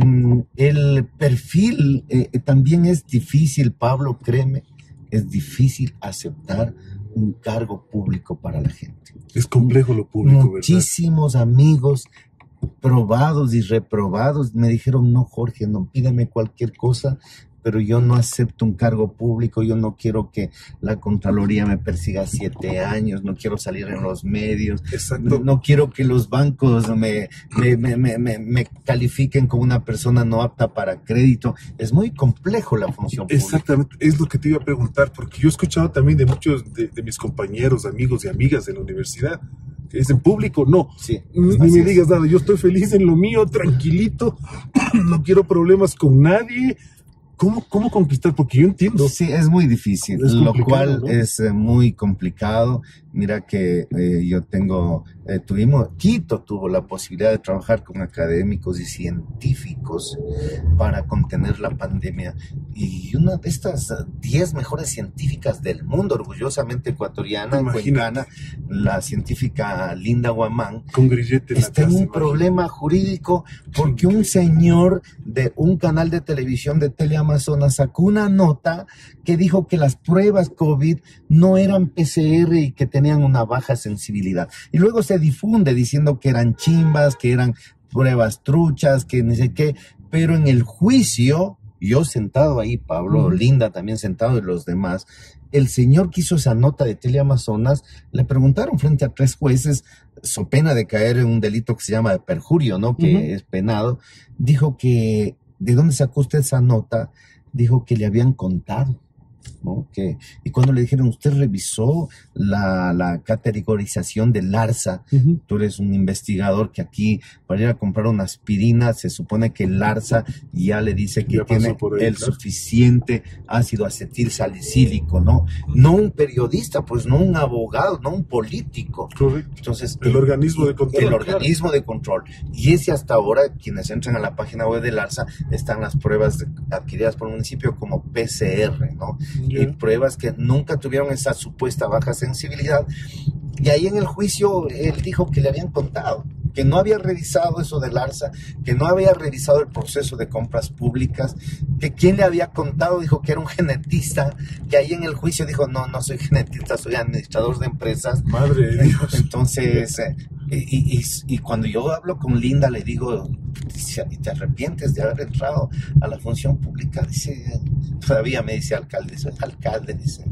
el perfil eh, también es difícil, Pablo, créeme, es difícil aceptar un cargo público para la gente. Es complejo lo público, Muchísimos ¿verdad? Amigos probados y reprobados me dijeron, no, Jorge, no, pídeme cualquier cosa, pero yo no acepto un cargo público, yo no quiero que la Contraloría me persiga siete años, no quiero salir en los medios, no, no quiero que los bancos me, me, me, me, me, me califiquen como una persona no apta para crédito. Es muy complejo la función pública. Exactamente, es lo que te iba a preguntar, porque yo he escuchado también de muchos de, de mis compañeros, amigos y amigas de la universidad, que dicen público, no, sí, ni me es. digas nada, yo estoy feliz en lo mío, tranquilito, no quiero problemas con nadie. ¿Cómo, ¿Cómo conquistar? Porque yo entiendo. Sí, es muy difícil, es lo cual ¿no? es eh, muy complicado. Mira que eh, yo tengo, eh, tuvimos, Quito tuvo la posibilidad de trabajar con académicos y científicos para contener la pandemia. Y una de estas diez mejores científicas del mundo, orgullosamente ecuatoriana, cuencana, la científica Linda Guamán, con grillete en está la casa, en un imagínate. Problema jurídico porque un señor de un canal de televisión de Teleamazonas sacó una nota que dijo que las pruebas COVID no eran P C R y que tenían una baja sensibilidad. Y luego se difunde diciendo que eran chimbas, que eran pruebas truchas, que no sé qué, pero en el juicio, yo sentado ahí, Pablo, uh-huh. Linda también sentado y los demás, el señor que hizo esa nota de Teleamazonas, le preguntaron frente a tres jueces, so pena de caer en un delito que se llama de perjurio, ¿no? Que uh-huh. es penado, dijo que, ¿de dónde sacó usted esa nota? Dijo que le habían contado, ¿no? Que, y cuando le dijeron, usted revisó la, la categorización del Larsa, uh-huh. tú eres un investigador que aquí para ir a comprar una aspirina se supone que el Larsa ya le dice que tiene ahí, el claro. suficiente ácido acetil salicílico, ¿no? No un periodista, pues no un abogado, no un político. Correcto. Entonces, el, el organismo de control. El claro. organismo de control. Y ese hasta ahora, quienes entran a la página web del Larsa, están las pruebas de, adquiridas por el municipio como P C R, ¿no? Yeah. Y pruebas que nunca tuvieron esa supuesta baja sensibilidad. Y ahí en el juicio él dijo que le habían contado, que no había revisado eso del Larsa, que no había revisado el proceso de compras públicas, que quien le había contado dijo que era un genetista, que ahí en el juicio dijo, no, no soy genetista, soy administrador de empresas. Madre de Dios. Entonces, eh, y, y, y cuando yo hablo con Linda, le digo, ¿y te arrepientes de haber entrado a la función pública? Dice, todavía me dice alcalde, soy alcalde, dice,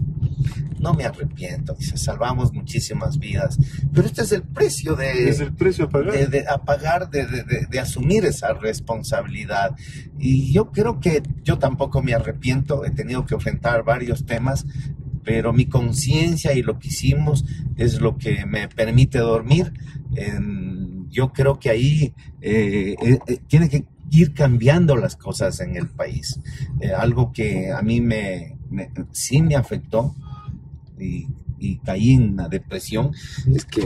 no me arrepiento, dice, salvamos muchísimas vidas, pero este es el precio de... Es el precio a pagar. De, de, a pagar, de, de, de, de asumir esa responsabilidad. Y yo creo que yo tampoco me arrepiento, he tenido que enfrentar varios temas, pero mi conciencia y lo que hicimos es lo que me permite dormir. Eh, yo creo que ahí eh, eh, eh, tiene que ir cambiando las cosas en el país. Eh, algo que a mí me, me sí me afectó y, y caí en una depresión, es que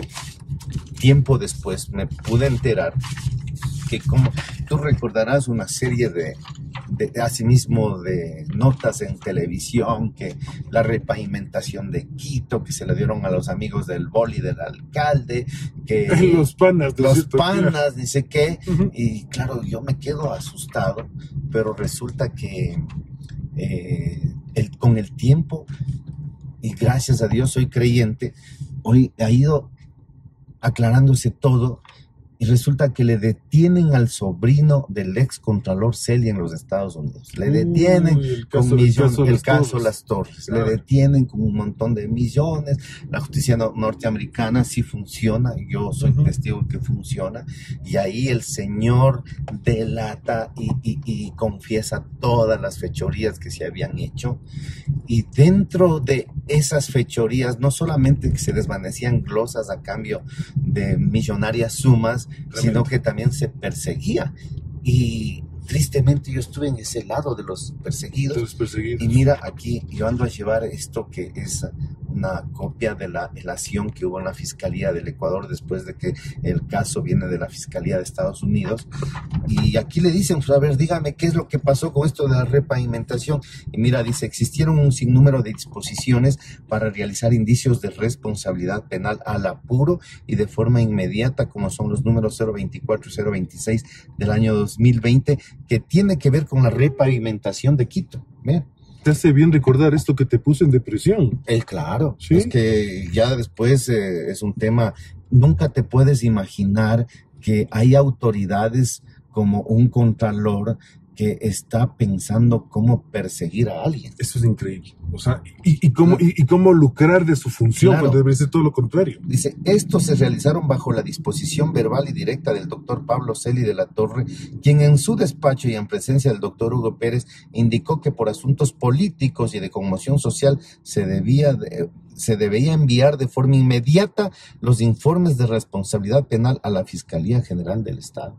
tiempo después me pude enterar que, como tú recordarás, una serie de, de, de asimismo de notas en televisión, que la repavimentación de Quito, que se le dieron a los amigos del boli del alcalde, que los panas, los cierto, panas, ni sé qué, uh-huh. y claro, yo me quedo asustado, pero resulta que eh, el, con el tiempo, y gracias a Dios soy creyente, hoy ha ido aclarándose todo, Y resulta que le detienen al sobrino del ex contralor Celi en los Estados Unidos. Le detienen Uy, el con caso, millones, el el caso caso Las Las Torres. Ah. Le detienen con un montón de millones. La justicia no- norteamericana sí funciona. Yo soy Ujú. testigo que funciona. Y ahí el señor delata y, y- y confiesa todas las fechorías que se habían hecho. Y dentro de esas fechorías, no solamente que se desvanecían glosas a cambio de millonarias sumas, Tremendo. sino que también se perseguía. Y tristemente yo estuve en ese lado de los perseguidos. Los perseguidos. Y mira, aquí yo ando a llevar esto que es una copia de la delación que hubo en la Fiscalía del Ecuador después de que el caso viene de la Fiscalía de Estados Unidos. Y aquí le dicen, pues, a ver, dígame qué es lo que pasó con esto de la repavimentación. Y mira, dice, existieron un sinnúmero de disposiciones para realizar indicios de responsabilidad penal al apuro y de forma inmediata, como son los números cero veinticuatro y cero veintiséis del año dos mil veinte, que tiene que ver con la repavimentación de Quito. ¿Ve? Te hace bien recordar esto que te puso en depresión. Eh, claro, ¿Sí? es que ya después eh, es un tema, nunca te puedes imaginar que hay autoridades como un contralor que está pensando cómo perseguir a alguien. Eso es increíble. O sea, y, y, cómo, y, y cómo lucrar de su función, Claro. cuando debe ser todo lo contrario. Dice, estos se realizaron bajo la disposición verbal y directa del doctor Pablo Celi de la Torre, quien en su despacho y en presencia del doctor Hugo Pérez indicó que por asuntos políticos y de conmoción social se debía de, se debía enviar de forma inmediata los informes de responsabilidad penal a la Fiscalía General del Estado.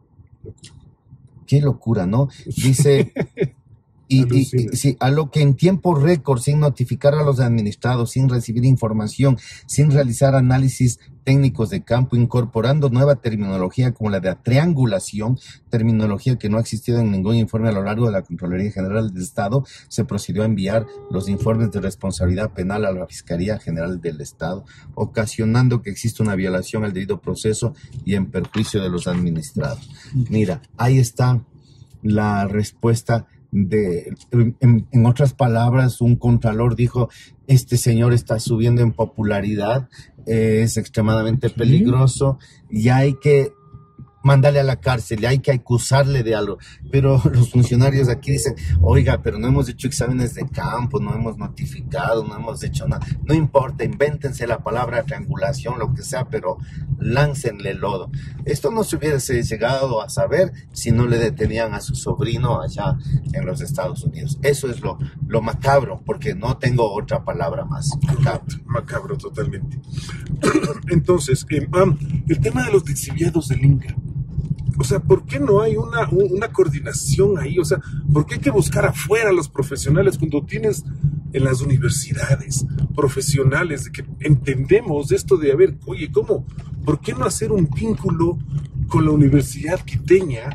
Qué locura, ¿no? Dice... Y, y, y sí, a lo que en tiempo récord, sin notificar a los administrados, sin recibir información, sin realizar análisis técnicos de campo, incorporando nueva terminología como la de triangulación, terminología que no ha existido en ningún informe a lo largo de la Contraloría General del Estado, se procedió a enviar los informes de responsabilidad penal a la Fiscalía General del Estado, ocasionando que exista una violación al debido proceso y en perjuicio de los administrados. Mira, ahí está la respuesta. De, en, en otras palabras, un contralor dijo, este señor está subiendo en popularidad, eh, es extremadamente peligroso y hay que mandarle a la cárcel, hay que acusarle de algo. Pero los funcionarios aquí dicen, oiga, pero no hemos hecho exámenes de campo, no hemos notificado, no hemos hecho nada. No importa, invéntense la palabra triangulación, lo que sea, pero láncenle lodo. Esto no se hubiese llegado a saber si no le detenían a su sobrino allá en los Estados Unidos. Eso es lo, lo macabro, porque no tengo otra palabra más. Macabro, macabro totalmente. Entonces, eh, um, el tema de los lixiviados del Inca. O sea, ¿por qué no hay una, una coordinación ahí? O sea, ¿por qué hay que buscar afuera a los profesionales cuando tienes en las universidades profesionales de que entendemos esto de, a ver, oye, ¿cómo? ¿Por qué no hacer un vínculo con la universidad quiteña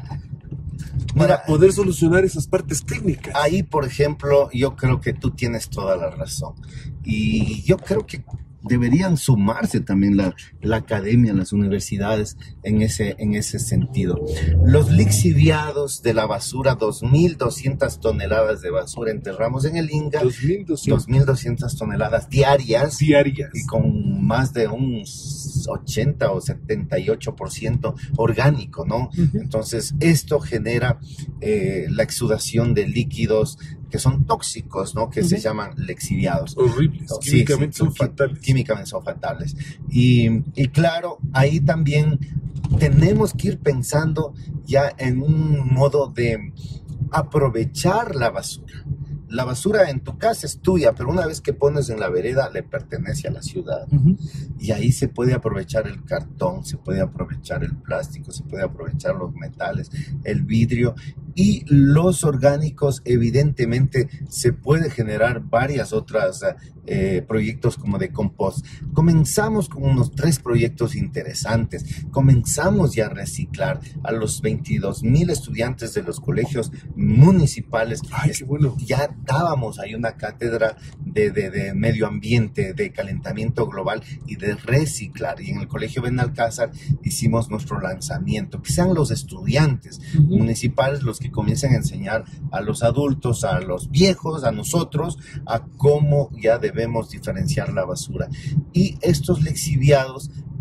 para Mira, poder solucionar esas partes técnicas? Ahí, por ejemplo, yo creo que tú tienes toda la razón. Y yo creo que deberían sumarse también la, la academia, las universidades en ese, en ese sentido. Los lixiviados de la basura, dos mil doscientas toneladas de basura enterramos en el Inca, dos mil doscientas toneladas diarias, diarias y con más de un ochenta o setenta y ocho por ciento orgánico, ¿no? Uh-huh. Entonces, esto genera eh, la exudación de líquidos que son tóxicos, ¿no? Que uh-huh. se llaman lixiviados. Horribles, no, químicamente sí, sí, son fatales. Químicamente son fatales. Y, y claro, ahí también tenemos que ir pensando ya en un modo de aprovechar la basura. La basura en tu casa es tuya, pero una vez que pones en la vereda le pertenece a la ciudad. Uh-huh. Y ahí se puede aprovechar el cartón, se puede aprovechar el plástico, se puede aprovechar los metales, el vidrio y los orgánicos. Evidentemente se puede generar varias otras eh, proyectos como de compost. Comenzamos con unos tres proyectos interesantes. Comenzamos ya a reciclar a los veintidós mil estudiantes de los colegios municipales. Ay, qué bueno. Ya dábamos ahí una cátedra de, de, de medio ambiente, de calentamiento global y de reciclar. Y en el Colegio Benalcázar hicimos nuestro lanzamiento. Que sean los estudiantes uh-huh. municipales los que comiencen a enseñar a los adultos, a los viejos, a nosotros, a cómo ya debemos diferenciar la basura. Y estos lixiviados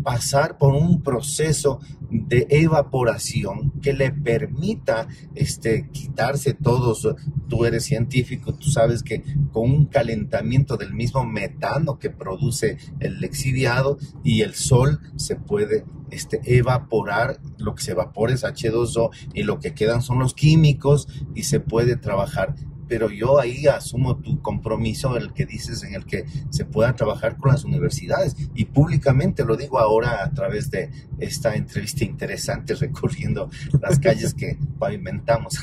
pasar por un proceso de evaporación que le permita este, quitarse todos. Tú eres científico, tú sabes que con un calentamiento del mismo metano que produce el lixiviado y el sol se puede este, evaporar. Lo que se evapora es hache dos o y lo que quedan son los químicos y se puede trabajar. Pero yo ahí asumo tu compromiso, el que dices, en el que se pueda trabajar con las universidades. Y públicamente lo digo ahora a través de esta entrevista interesante recorriendo las calles que pavimentamos.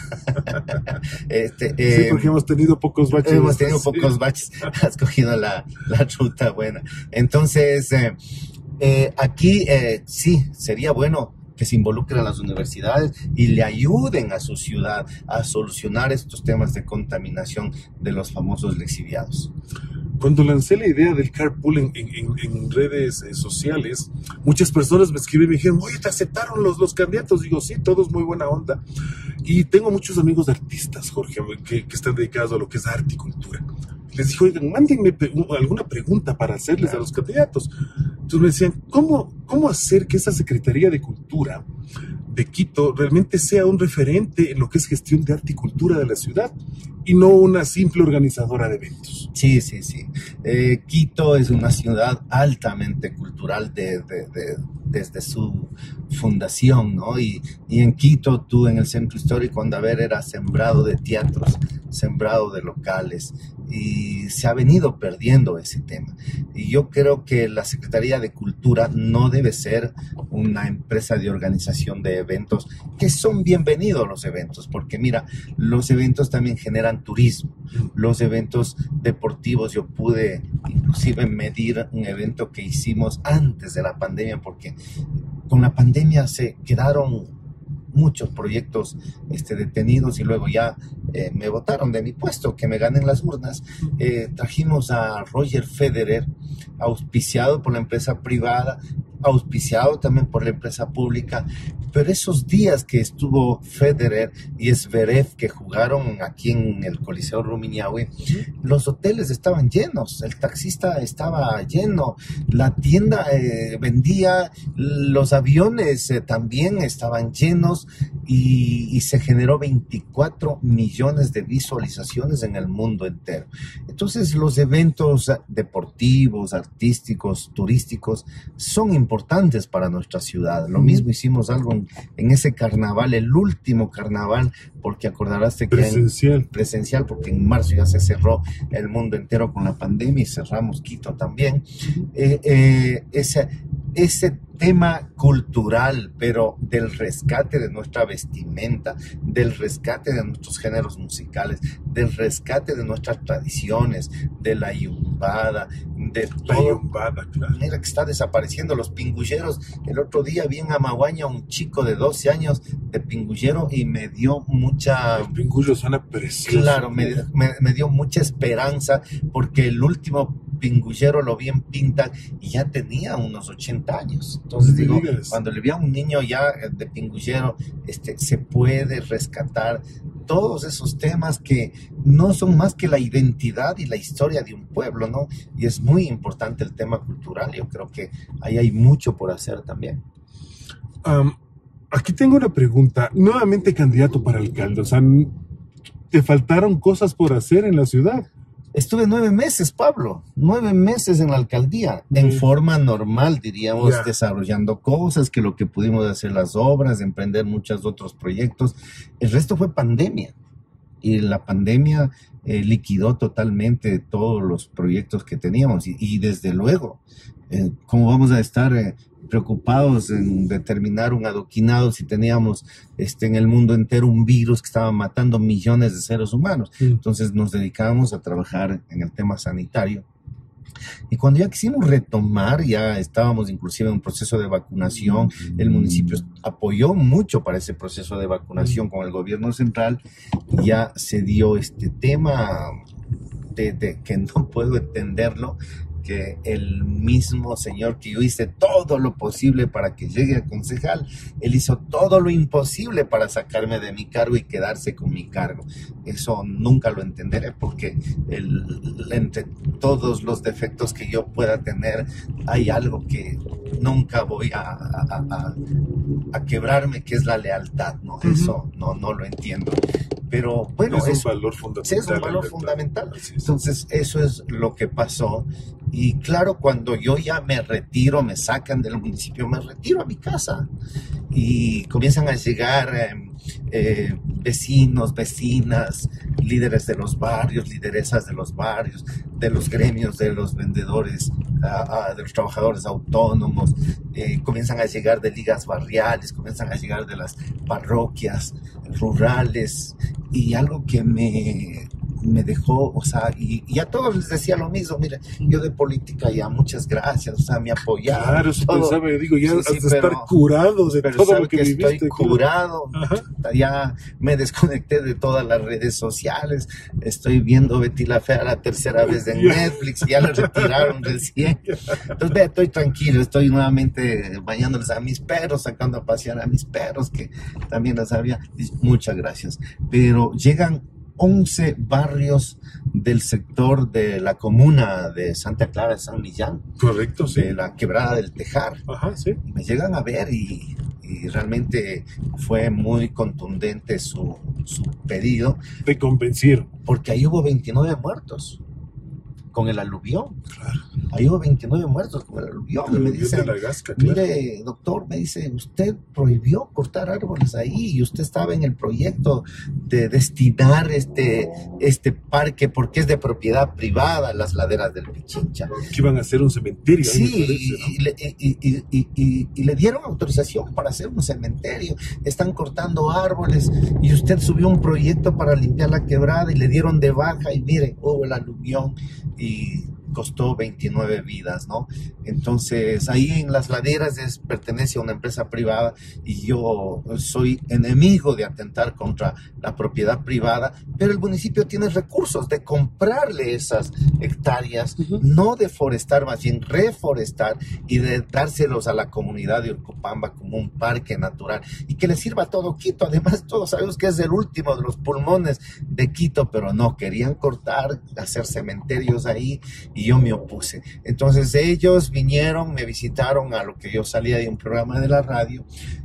este, eh, sí, porque hemos tenido pocos baches. Hemos tenido sí. pocos baches. Has cogido la, la ruta buena. Entonces, eh, eh, aquí eh, sí, sería bueno que se involucren a las universidades y le ayuden a su ciudad a solucionar estos temas de contaminación de los famosos lixiviados. Cuando lancé la idea del carpool en, en, en redes eh, sociales, muchas personas me escribieron y me dijeron, oye, ¿te aceptaron los, los candidatos? Digo, sí, todos muy buena onda. Y tengo muchos amigos de artistas, Jorge, que, que están dedicados a lo que es arte y cultura. Les dije, oigan, mándenme alguna pregunta para hacerles a los candidatos. Entonces me decían, ¿cómo, cómo hacer que esa Secretaría de Cultura de Quito realmente sea un referente en lo que es gestión de arte y cultura de la ciudad y no una simple organizadora de eventos? Sí, sí, sí. Eh, Quito es una ciudad altamente cultural de, de, de, desde su fundación, ¿no? Y, y en Quito, tú en el centro histórico Andaver era sembrado de teatros, sembrado de locales, y se ha venido perdiendo ese tema. Y yo creo que la Secretaría de Cultura no debe ser una empresa de organización de eventos, que son bienvenidos los eventos, porque mira, los eventos también generan turismo, los eventos deportivos. Yo pude inclusive medir un evento que hicimos antes de la pandemia, porque con la pandemia se quedaron muchos proyectos este, detenidos y luego ya eh, me votaron de mi puesto, que me ganen las urnas. Eh, trajimos a Roger Federer, auspiciado por la empresa privada, auspiciado también por la empresa pública, pero esos días que estuvo Federer y Zverev, que jugaron aquí en el Coliseo Rumiñahui, los hoteles estaban llenos, el taxista estaba lleno, la tienda eh, vendía, los aviones eh, también estaban llenos, y, y se generó veinticuatro millones de visualizaciones en el mundo entero. Entonces los eventos deportivos, artísticos, turísticos son importantes para nuestra ciudad. Lo mismo hicimos algo en, en ese carnaval, el último carnaval, porque acordarás de que presencial. En, presencial, porque en marzo ya se cerró el mundo entero con la pandemia y cerramos Quito también. Eh, eh, ese, ese tema cultural, pero del rescate de nuestra vestimenta, del rescate de nuestros géneros musicales, del rescate de nuestras tradiciones, de la yumbada, de la todo. yumbada, claro. Mira que está desapareciendo los pingulleros. El otro día vi en Amaguaña un chico de doce años de pingullero y me dio mucha... El pingullo suena precioso. Claro, me, me, me dio mucha esperanza, porque el último pingullero lo vi en Pinta y ya tenía unos ochenta años. Entonces digo, digas. Cuando le vi a un niño ya de pingullero, este, se puede rescatar todos esos temas que no son más que la identidad y la historia de un pueblo, ¿no? Y es muy importante el tema cultural. Yo creo que ahí hay mucho por hacer también. Um, aquí tengo una pregunta. Nuevamente candidato para alcalde, o sea, ¿te faltaron cosas por hacer en la ciudad? Estuve nueve meses, Pablo, nueve meses en la alcaldía, mm. en forma normal, diríamos, yeah. desarrollando cosas, que lo que pudimos hacer las obras, emprender muchos otros proyectos. El resto fue pandemia, y la pandemia eh, liquidó totalmente todos los proyectos que teníamos, y, y desde luego, eh, ¿cómo vamos a estar eh, preocupados en determinar un adoquinado si teníamos este, en el mundo entero un virus que estaba matando millones de seres humanos? Sí. Entonces nos dedicábamos a trabajar en el tema sanitario. Y cuando ya quisimos retomar, ya estábamos inclusive en un proceso de vacunación, el municipio apoyó mucho para ese proceso de vacunación con el gobierno central, ya se dio este tema de, de que no puedo entenderlo, porque el mismo señor que yo hice todo lo posible para que llegue a concejal, él hizo todo lo imposible para sacarme de mi cargo y quedarse con mi cargo. Eso nunca lo entenderé, porque el, entre todos los defectos que yo pueda tener, hay algo que nunca voy a, a, a, a quebrarme, que es la lealtad, ¿no? Uh-huh. Eso no, no lo entiendo. Pero bueno, es un es, valor fundamental. Sí, es un valor fundamental. Entonces, eso es lo que pasó. Y claro, cuando yo ya me retiro, me sacan del municipio, me retiro a mi casa. Y comienzan a llegar eh, eh, vecinos, vecinas, líderes de los barrios, lideresas de los barrios, de los gremios, de los vendedores, uh, uh, de los trabajadores autónomos. Eh, comienzan a llegar de ligas barriales, comienzan a llegar de las parroquias rurales. Y algo que me, me dejó, o sea, y, y a todos les decía lo mismo: mire, yo de política ya, muchas gracias, o sea, me apoyaron. Claro, eso pensaba, digo, ya sí, has sí, de pero, estar curado de todo lo que, que viviste. Estoy curado, claro. Ya me desconecté de todas las redes sociales, estoy viendo Betty la Fea la tercera vez en Netflix, ya la retiraron recién. Entonces, ve, estoy tranquilo, estoy nuevamente bañándoles a mis perros, sacando a pasear a mis perros, que también las había. Muchas gracias. Pero llegan once barrios del sector de la comuna de Santa Clara de San Millán. Correcto, sí. De la Quebrada del Tejar. Ajá, sí. Y me llegan a ver y, y realmente fue muy contundente su, su pedido. Te convencieron. Porque ahí hubo veintinueve muertos con el aluvión. Claro. Ahí hubo veintinueve muertos con el aluvión. Y me dicen, la Gasca, claro. Mire, doctor, me dice, usted prohibió cortar árboles ahí y usted estaba en el proyecto de destinar este, este parque, porque es de propiedad privada, las laderas del Pichincha. Que iban a hacer un cementerio. Sí, parece, ¿no? y, le, y, y, y, y, y le dieron autorización para hacer un cementerio. Están cortando árboles y usted subió un proyecto para limpiar la quebrada y le dieron de baja y mire, hubo el aluvión y costó veintinueve vidas, ¿no? Entonces, ahí en las laderas es, pertenece a una empresa privada y yo soy enemigo de atentar contra la propiedad privada, pero el municipio tiene recursos de comprarle esas hectáreas, uh-huh. no deforestar, más bien reforestar y de dárselos a la comunidad de Orcopamba como un parque natural y que le sirva a todo Quito. Además, todos sabemos que es el último de los pulmones de Quito, pero no, querían cortar, hacer cementerios ahí, y yo me opuse. Entonces ellos vinieron, me visitaron a lo que yo salía de un programa de la radio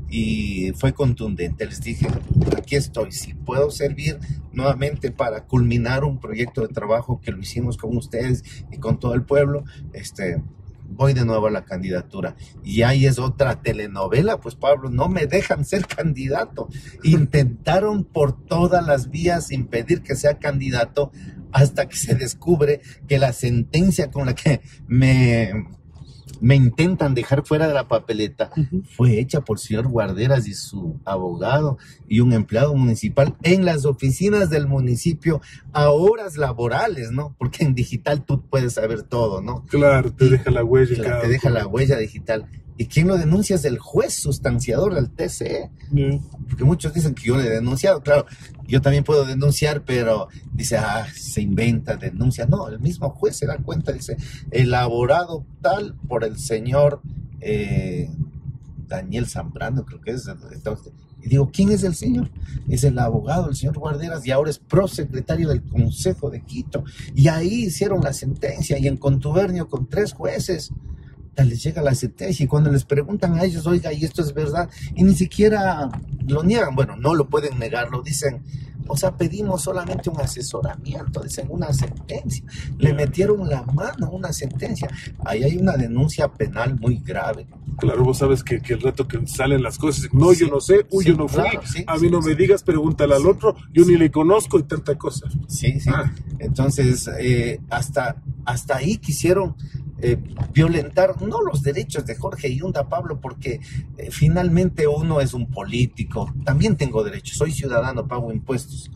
y fue contundente. Les dije, aquí estoy, si puedo servir nuevamente para culminar un proyecto de trabajo que lo hicimos con ustedes y con todo el pueblo, este... voy de nuevo a la candidatura. Y ahí es otra telenovela, pues Pablo, no me dejan ser candidato. Intentaron por todas las vías impedir que sea candidato hasta que se descubre que la sentencia con la que me, me intentan dejar fuera de la papeleta uh-huh. fue hecha por el señor Guarderas y su abogado y un empleado municipal en las oficinas del municipio a horas laborales, ¿no? Porque en digital tú puedes saber todo, ¿no? Claro, te deja la huella. Claro, te deja la huella digital. ¿Y quién lo denuncia? Es el juez sustanciador del T C E. Yeah. Porque muchos dicen que yo le he denunciado. Claro, yo también puedo denunciar, pero dice, ah, se inventa, denuncia. No, el mismo juez se da cuenta, dice, elaborado tal por el señor eh, Daniel Zambrano, creo que es. Entonces, y digo, ¿quién es el señor? Es el abogado, el señor Guarderas, y ahora es prosecretario del Consejo de Quito. Y ahí hicieron la sentencia, y en contubernio con tres jueces les llega la sentencia, y cuando les preguntan a ellos, oiga, y esto es verdad, y ni siquiera lo niegan, bueno, no lo pueden negar, lo dicen, o sea, pedimos solamente un asesoramiento, dicen una sentencia, le metieron la mano a una sentencia, ahí hay una denuncia penal muy grave. Claro, vos sabes que, que el rato que salen las cosas, no, sí, yo no sé, uy, sí, yo no fui, claro, sí, a mí sí, no sí, me digas, pregúntale sí, al otro, yo sí, ni le conozco y tanta cosa. Sí, sí, ah. Entonces, eh, hasta, hasta ahí quisieron Eh, violentar no los derechos de Jorge Yunda, Pablo, porque eh, finalmente uno es un político, también tengo derechos, soy ciudadano, pago impuestos,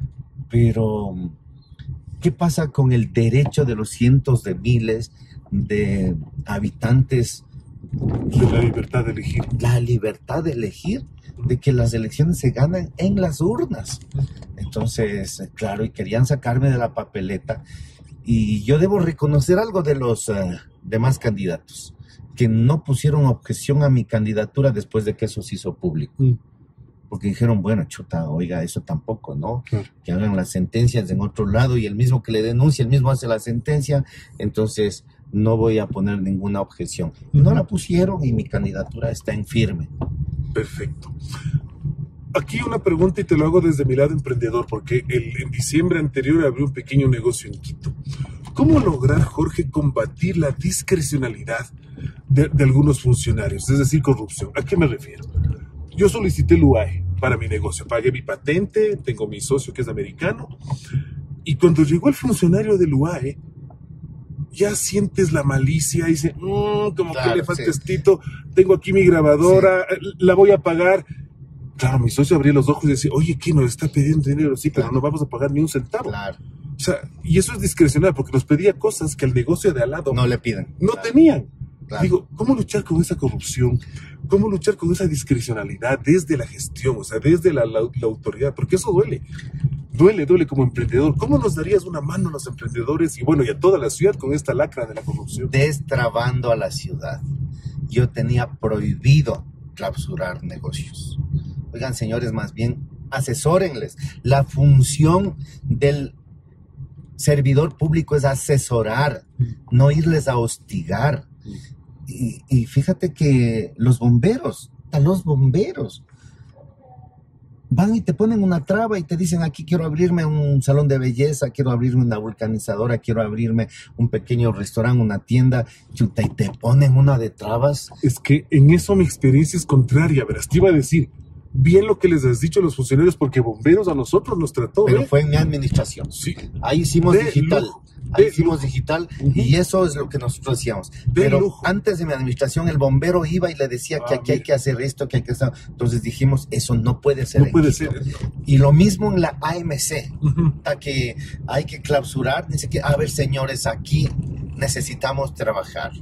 pero ¿qué pasa con el derecho de los cientos de miles de habitantes? De la libertad de elegir. La libertad de elegir, de que las elecciones se ganan en las urnas. Entonces, claro, y querían sacarme de la papeleta. Y yo debo reconocer algo de los uh, demás candidatos, que no pusieron objeción a mi candidatura después de que eso se hizo público. Mm. Porque dijeron, bueno, chuta, oiga, eso tampoco, ¿no? Claro. Que hagan las sentencias en otro lado y el mismo que le denuncia, el mismo hace la sentencia, entonces no voy a poner ninguna objeción. Uh-huh. No la pusieron y mi candidatura está en firme. Perfecto. Aquí una pregunta y te lo hago desde mi lado emprendedor, porque el, en diciembre anterior abrí un pequeño negocio en Quito. ¿Cómo lograr, Jorge, combatir la discrecionalidad de, de algunos funcionarios? Es decir, corrupción. ¿A qué me refiero? Yo solicité el U A E para mi negocio, pagué mi patente, tengo mi socio que es americano, y cuando llegó el funcionario del U A E, ya sientes la malicia y dice, mmm, como claro, que le falta sí. estito, tengo aquí mi grabadora, sí. la voy a pagar. Claro, mi socio abría los ojos y decía, oye, ¿qué nos está pidiendo dinero? Sí, pero claro. no vamos a pagar ni un centavo. Claro. O sea, y eso es discrecional, porque nos pedía cosas que el negocio de al lado no le piden. No claro. tenían. Claro. Digo, ¿cómo luchar con esa corrupción? ¿Cómo luchar con esa discrecionalidad desde la gestión, o sea, desde la, la, la autoridad? Porque eso duele, duele, duele como emprendedor. ¿Cómo nos darías una mano a los emprendedores y bueno, y a toda la ciudad con esta lacra de la corrupción? Destrabando a la ciudad. Yo tenía prohibido clausurar negocios. Oigan, señores, más bien asesórenles. La función del servidor público es asesorar, no irles a hostigar. Y, y fíjate que los bomberos, a los bomberos, van y te ponen una traba y te dicen, aquí quiero abrirme un salón de belleza, quiero abrirme una vulcanizadora, quiero abrirme un pequeño restaurante, una tienda, chuta, y te ponen una de trabas. Es que en eso mi experiencia es contraria, verás, te iba a decir, bien lo que les has dicho a los funcionarios, porque bomberos a nosotros nos trató. Pero ¿eh? fue en mi administración. Sí. Ahí hicimos de digital. Lujo. Ahí de hicimos lujo. digital Uh-huh. y eso es lo que nosotros hacíamos. De Pero lujo. antes de mi administración el bombero iba y le decía ah, que aquí mira. hay que hacer esto, que hay que hacer. Entonces dijimos, eso no puede ser. No puede ser. Y lo mismo en la A M C, uh-huh. que hay que clausurar. Dice que, a ver, señores, aquí necesitamos trabajar.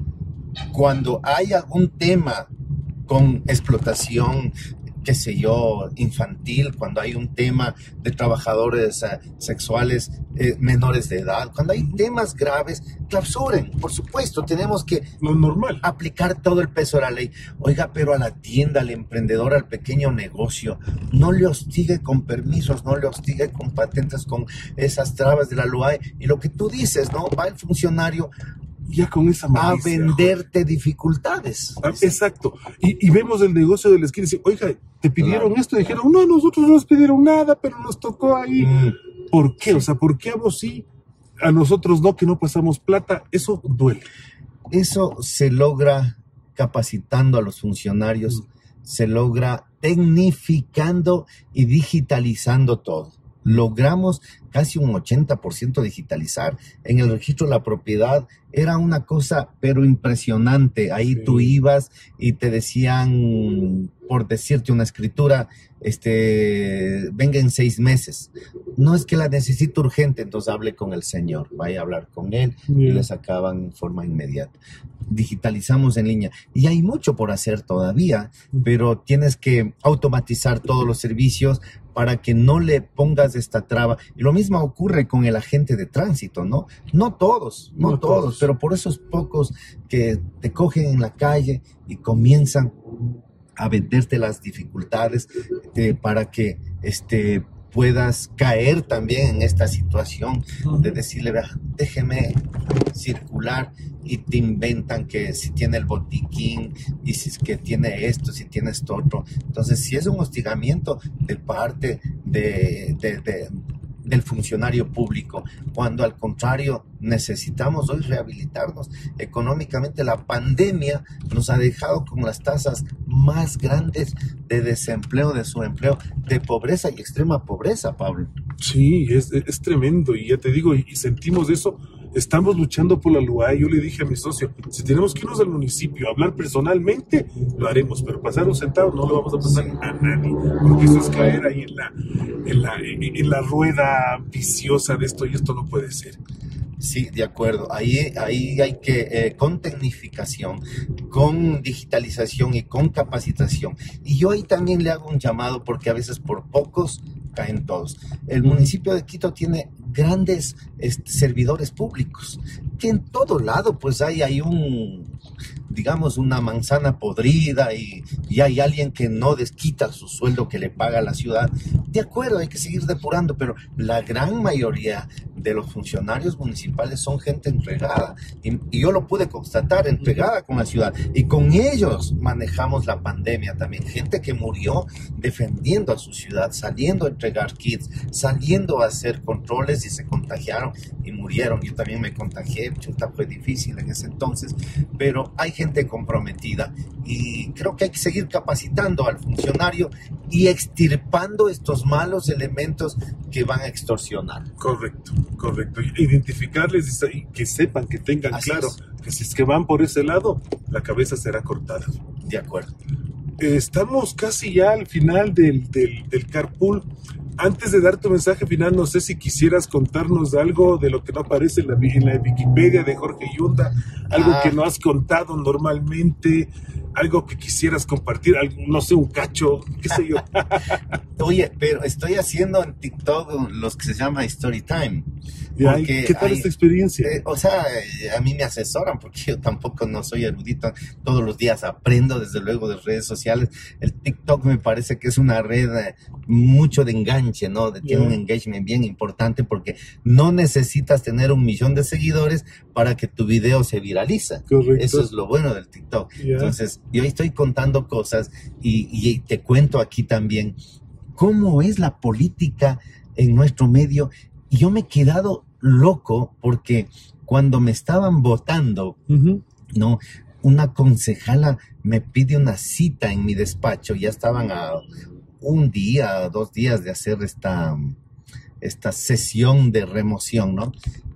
Cuando hay algún tema con explotación, qué sé yo, infantil, cuando hay un tema de trabajadores uh, sexuales eh, menores de edad, cuando hay temas graves, clausuren, por supuesto, tenemos que lo normal. aplicar todo el peso de la ley. Oiga, pero a la tienda, al emprendedor, al pequeño negocio, no le hostigue con permisos, no le hostigue con patentes, con esas trabas de la L U A E, y lo que tú dices, ¿no? Va el funcionario ya con esa malicia, a venderte Jorge. dificultades. Ah, exacto. Y, y vemos el negocio de la esquina y dice, oiga, ¿te pidieron claro. esto? Y dijeron, no, nosotros no nos pidieron nada, pero nos tocó ahí. Mm. ¿Por qué? Sí. O sea, ¿por qué a vos sí, a nosotros no, que no pasamos plata? Eso duele. Eso se logra capacitando a los funcionarios, mm. se logra tecnificando y digitalizando todo. Logramos casi un ochenta por ciento digitalizar. En el registro de la propiedad era una cosa, pero impresionante. Ahí sí. tú ibas y te decían, por decirte una escritura, este, venga en seis meses. No es que la necesito urgente, entonces hable con el señor, vaya a hablar con él yeah. y le sacaban en forma inmediata. Digitalizamos en línea y hay mucho por hacer todavía, pero tienes que automatizar todos los servicios para que no le pongas esta traba. Y lo mismo ocurre con el agente de tránsito, ¿no? No todos, no, no todos, todos, pero por esos pocos que te cogen en la calle y comienzan a venderte las dificultades eh, para que este, puedas caer también en esta situación de decirle, déjeme circular, y te inventan que si tiene el botiquín y si es que tiene esto, si tiene esto otro. Entonces, si es un hostigamiento de parte de, de, de, del funcionario público, cuando al contrario necesitamos hoy rehabilitarnos económicamente. La pandemia nos ha dejado con las tasas más grandes de desempleo, de subempleo, de pobreza y extrema pobreza, Pablo. Sí, es, es tremendo, y ya te digo, y, y sentimos eso. Estamos luchando por la L U A E. Yo le dije a mi socio, si tenemos que irnos al municipio a hablar personalmente, lo haremos, pero pasar un centavo no lo vamos a pasar sí. a nadie, porque eso es caer ahí en la, en la, en la rueda viciosa de esto, y esto no puede ser. Sí, de acuerdo. Ahí, ahí hay que, eh, con tecnificación, con digitalización y con capacitación. Y yo ahí también le hago un llamado, porque a veces por pocos caen todos. El municipio de Quito tiene grandes este, servidores públicos, que en todo lado pues hay, hay un, digamos, una manzana podrida y, y hay alguien que no desquita su sueldo que le paga a la ciudad. De acuerdo, hay que seguir depurando, pero la gran mayoría de los funcionarios municipales son gente entregada, y, y yo lo pude constatar, entregada con la ciudad, y con ellos manejamos la pandemia también, gente que murió defendiendo a su ciudad, saliendo a entregar kits, saliendo a hacer controles y se contagiaron y murieron. Yo también me contagié, chuta, fue difícil en ese entonces, pero hay gente comprometida y creo que hay que seguir capacitando al funcionario y extirpando estos malos elementos que van a extorsionar. Correcto, correcto. Identificarles y que sepan, que tengan Así claro es. que si es que van por ese lado, la cabeza será cortada. De acuerdo. Eh, estamos casi ya al final del, del, del carpool. Antes de dar tu mensaje final, no sé si quisieras contarnos algo de lo que no aparece en la, en la Wikipedia de Jorge Yunda, algo Ah. que no has contado normalmente, algo que quisieras compartir, algo, no sé, un cacho, qué sé yo. Oye, pero estoy haciendo en TikTok los que se llama Story Time. Y hay- Porque ¿Qué tal hay- esta experiencia? Eh, o sea, eh, a mí me asesoran porque yo tampoco no soy erudito. Todos los días aprendo, desde luego, de redes sociales. El TikTok me parece que es una red eh, mucho de enganche, ¿no? De- Tiene Ya. un engagement bien importante porque no necesitas tener un millón de seguidores para que tu video se viraliza. Correcto. Eso es lo bueno del TikTok. Ya. Entonces, yo estoy contando cosas y, y te cuento aquí también cómo es la política en nuestro medio. Y yo me he quedado loco porque cuando me estaban votando, Ujú. ¿no? Una concejala me pide una cita en mi despacho. Ya estaban a un día, dos días de hacer esta, esta sesión de remoción, ¿no?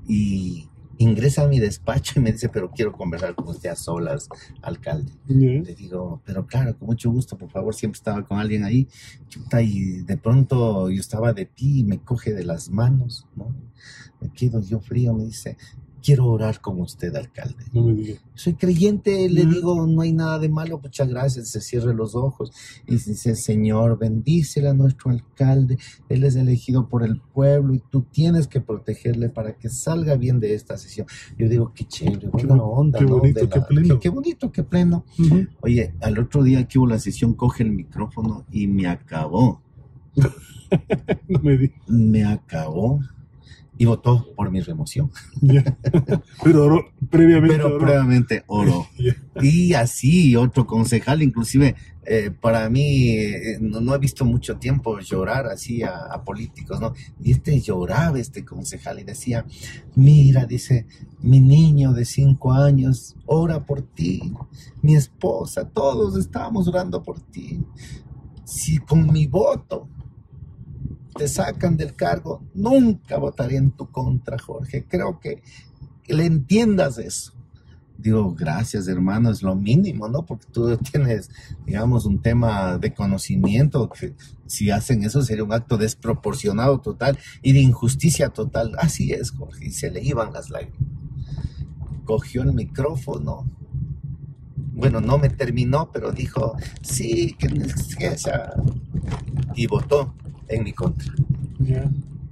Y ingresa a mi despacho y me dice, pero quiero conversar con usted a solas, alcalde. Ya. Le digo, pero claro, con mucho gusto, por favor, siempre estaba con alguien ahí. Chuta, y de pronto yo estaba de pie y me coge de las manos, ¿no? Me quedo yo frío, me dice, quiero orar con usted, alcalde. No me digas. Soy creyente, le Mm. digo, no hay nada de malo, muchas gracias, se cierra los ojos y dice, Señor, bendícele a nuestro alcalde, él es elegido por el pueblo y tú tienes que protegerle para que salga bien de esta sesión. Yo digo, qué chévere, buena Qué- onda, qué ¿no? bonito, De qué la- pleno. Qué, qué bonito, qué pleno. Ujú. Oye, al otro día que hubo la sesión, coge el micrófono y me acabó, No me digas. me acabó y votó por mi remoción. Ya. Pero oró, previamente Pero oró. previamente oro. Ya. Y así otro concejal, inclusive eh, para mí eh, no, no he visto mucho tiempo llorar así a, a políticos, ¿no? Y este lloraba, este concejal, y decía, mira, dice, mi niño de cinco años ora por ti, mi esposa, todos estamos orando por ti. Si con mi voto te sacan del cargo, nunca votaré en tu contra, Jorge. Creo que le entiendas eso. Digo, gracias, hermano, es lo mínimo, ¿no? Porque tú tienes, digamos, un tema de conocimiento, que si hacen eso sería un acto desproporcionado total y de injusticia total. Así es, Jorge, y se le iban las lágrimas. Cogió el micrófono. Bueno, no me terminó, pero dijo, sí, que, que esa... y votó en mi contra. Ya.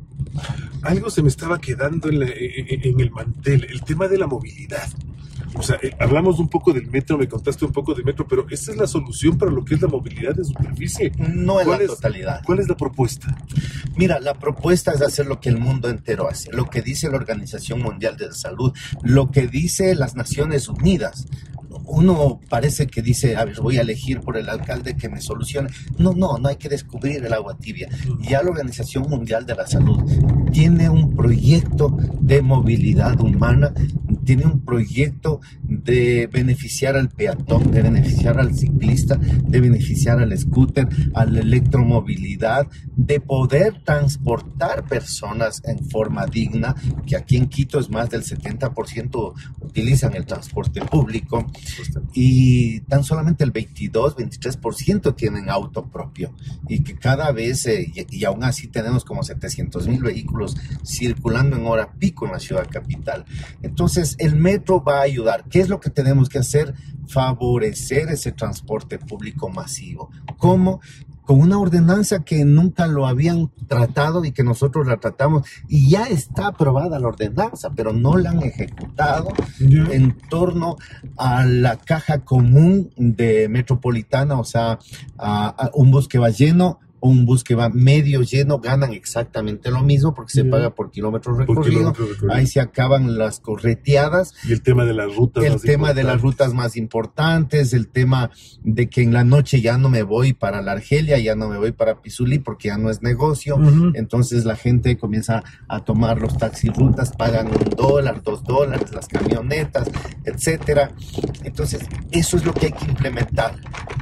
Algo se me estaba quedando en, la- en- en el mantel, el tema de la movilidad. O sea, eh, hablamos un poco del metro, me contaste un poco del metro, pero ¿esa es la solución para lo que es la movilidad de superficie? No en la ¿Cuál es- totalidad. ¿Cuál es la propuesta? Mira, la propuesta es hacer lo que el mundo entero hace, lo que dice la Organización Mundial de la Salud, lo que dice las Naciones Unidas. Uno parece que dice, a ver, voy a elegir por el alcalde que me solucione. No, no, no hay que descubrir el agua tibia. Ya la Organización Mundial de la Salud tiene un proyecto de movilidad humana, tiene un proyecto de beneficiar al peatón, de beneficiar al ciclista, de beneficiar al scooter, a la electromovilidad, de poder transportar personas en forma digna, que aquí en Quito es más del setenta por ciento utilizan el transporte público y tan solamente el veintidós, veintitrés por ciento tienen auto propio y que cada vez, eh, y, y aún así tenemos como setecientos mil vehículos circulando en hora pico en la ciudad capital. Entonces el metro va a ayudar. ¿Qué es lo que tenemos que hacer? Favorecer ese transporte público masivo. ¿Cómo? con una ordenanza que nunca lo habían tratado y que nosotros la tratamos, y ya está aprobada la ordenanza, pero no la han ejecutado yeah. en torno a la caja común de Metropolitana, o sea, a, a un bus que va lleno o un bus que va medio lleno, ganan exactamente lo mismo porque se yeah. paga por kilómetros recorridos. Recorrido. Ahí se acaban las correteadas. Y el tema de las rutas El más tema importantes. de las rutas más importantes, el tema de que en la noche ya no me voy para la Argelia, ya no me voy para Pizulí porque ya no es negocio. Uh-huh. Entonces la gente comienza a tomar los taxirrutas, pagan un dólar, dos dólares, las camionetas, etcétera. Entonces eso es lo que hay que implementar.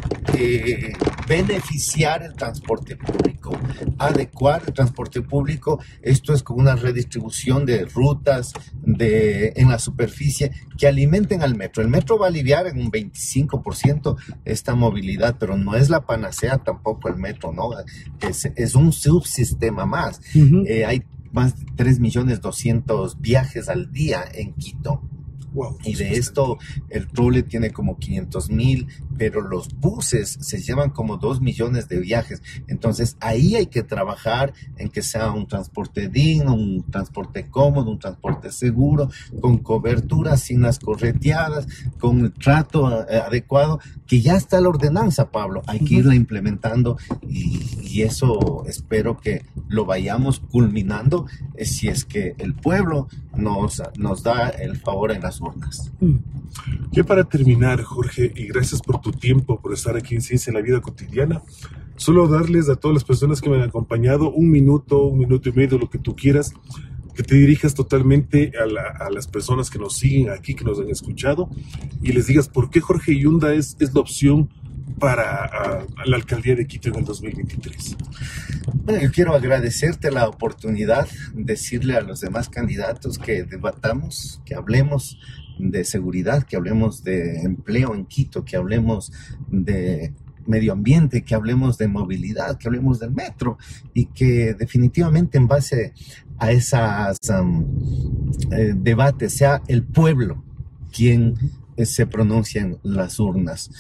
Eh, beneficiar el transporte público, adecuar el transporte público. Esto es con una redistribución de rutas de, en la superficie que alimenten al metro. El metro va a aliviar en un veinticinco por ciento esta movilidad, pero no es la panacea tampoco el metro, ¿no? Es, es un subsistema más. Uh-huh. Eh, hay más de tres millones doscientos viajes al día en Quito. Wow, y de esto el trole tiene como quinientos mil, pero los buses se llevan como dos millones de viajes. Entonces ahí hay que trabajar en que sea un transporte digno, un transporte cómodo, un transporte seguro, con cobertura, sin las correteadas, con el trato adecuado, que ya está la ordenanza, Pablo. Hay que irla implementando y, y eso espero que lo vayamos culminando eh, si es que el pueblo nos, nos da el favor en las urnas. Ya para terminar, Jorge, y gracias por tu tiempo, por estar aquí en Ciencia en la Vida Cotidiana, solo darles a todas las personas que me han acompañado un minuto, un minuto y medio, lo que tú quieras, que te dirijas totalmente a, la, a las personas que nos siguen aquí, que nos han escuchado, y les digas por qué Jorge Yunda es, es la opción para a, a la alcaldía de Quito en el dos mil veintitrés. Bueno, yo quiero agradecerte la oportunidad, decirle a los demás candidatos que debatamos, que hablemos de seguridad, que hablemos de empleo en Quito, que hablemos de medio ambiente, que hablemos de movilidad, que hablemos del metro y que definitivamente en base a esos um, eh, debates sea el pueblo quien eh, se pronuncia en las urnas.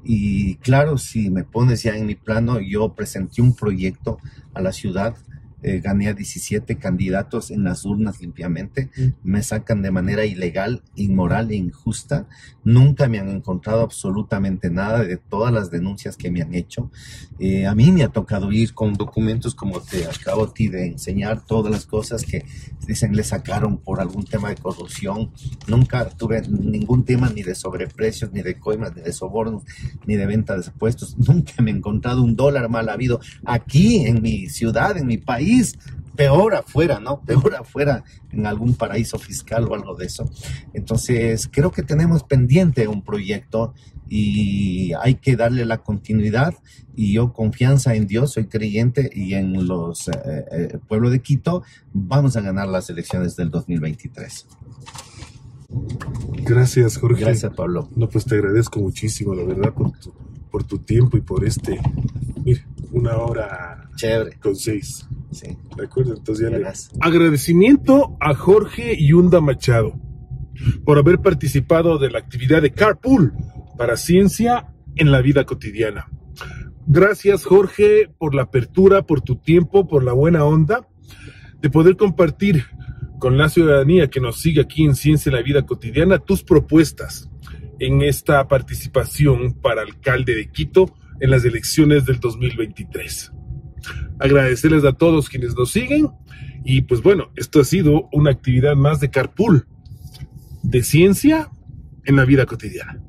Y claro, si me pones ya en mi plano, yo presenté un proyecto a la ciudad, eh, gané a diecisiete candidatos en las urnas limpiamente, mm. me sacan de manera ilegal, inmoral e injusta, nunca me han encontrado absolutamente nada de todas las denuncias que me han hecho. Eh, a mí me ha tocado ir con documentos como te acabo a ti de enseñar, todas las cosas que dicen le sacaron por algún tema de corrupción. Nunca tuve ningún tema ni de sobreprecios, ni de coimas, ni de sobornos, ni de venta de puestos. Nunca me he encontrado un dólar mal habido aquí en mi ciudad, en mi país. Peor afuera, ¿no? Peor afuera en algún paraíso fiscal o algo de eso. Entonces, creo que tenemos pendiente un proyecto y hay que darle la continuidad. Y yo, confianza en Dios, soy creyente y en los eh, eh, pueblo de Quito, vamos a ganar las elecciones del dos mil veintitrés. Gracias, Jorge. Gracias, Pablo. No, pues te agradezco muchísimo, la verdad, por tu, por tu tiempo y por este, mira, una hora chévere con seis. Sí. ¿De acuerdo? Entonces ya le... Agradecimiento a Jorge Yunda Machado por haber participado de la actividad de Carpool para Ciencia en la Vida Cotidiana. Gracias, Jorge, por la apertura, por tu tiempo, por la buena onda de poder compartir con la ciudadanía que nos sigue aquí en Ciencia en la Vida Cotidiana tus propuestas en esta participación para alcalde de Quito en las elecciones del dos mil veintitrés. Agradecerles a todos quienes nos siguen y pues bueno, esto ha sido una actividad más de Carpool de Ciencia en la Vida Cotidiana.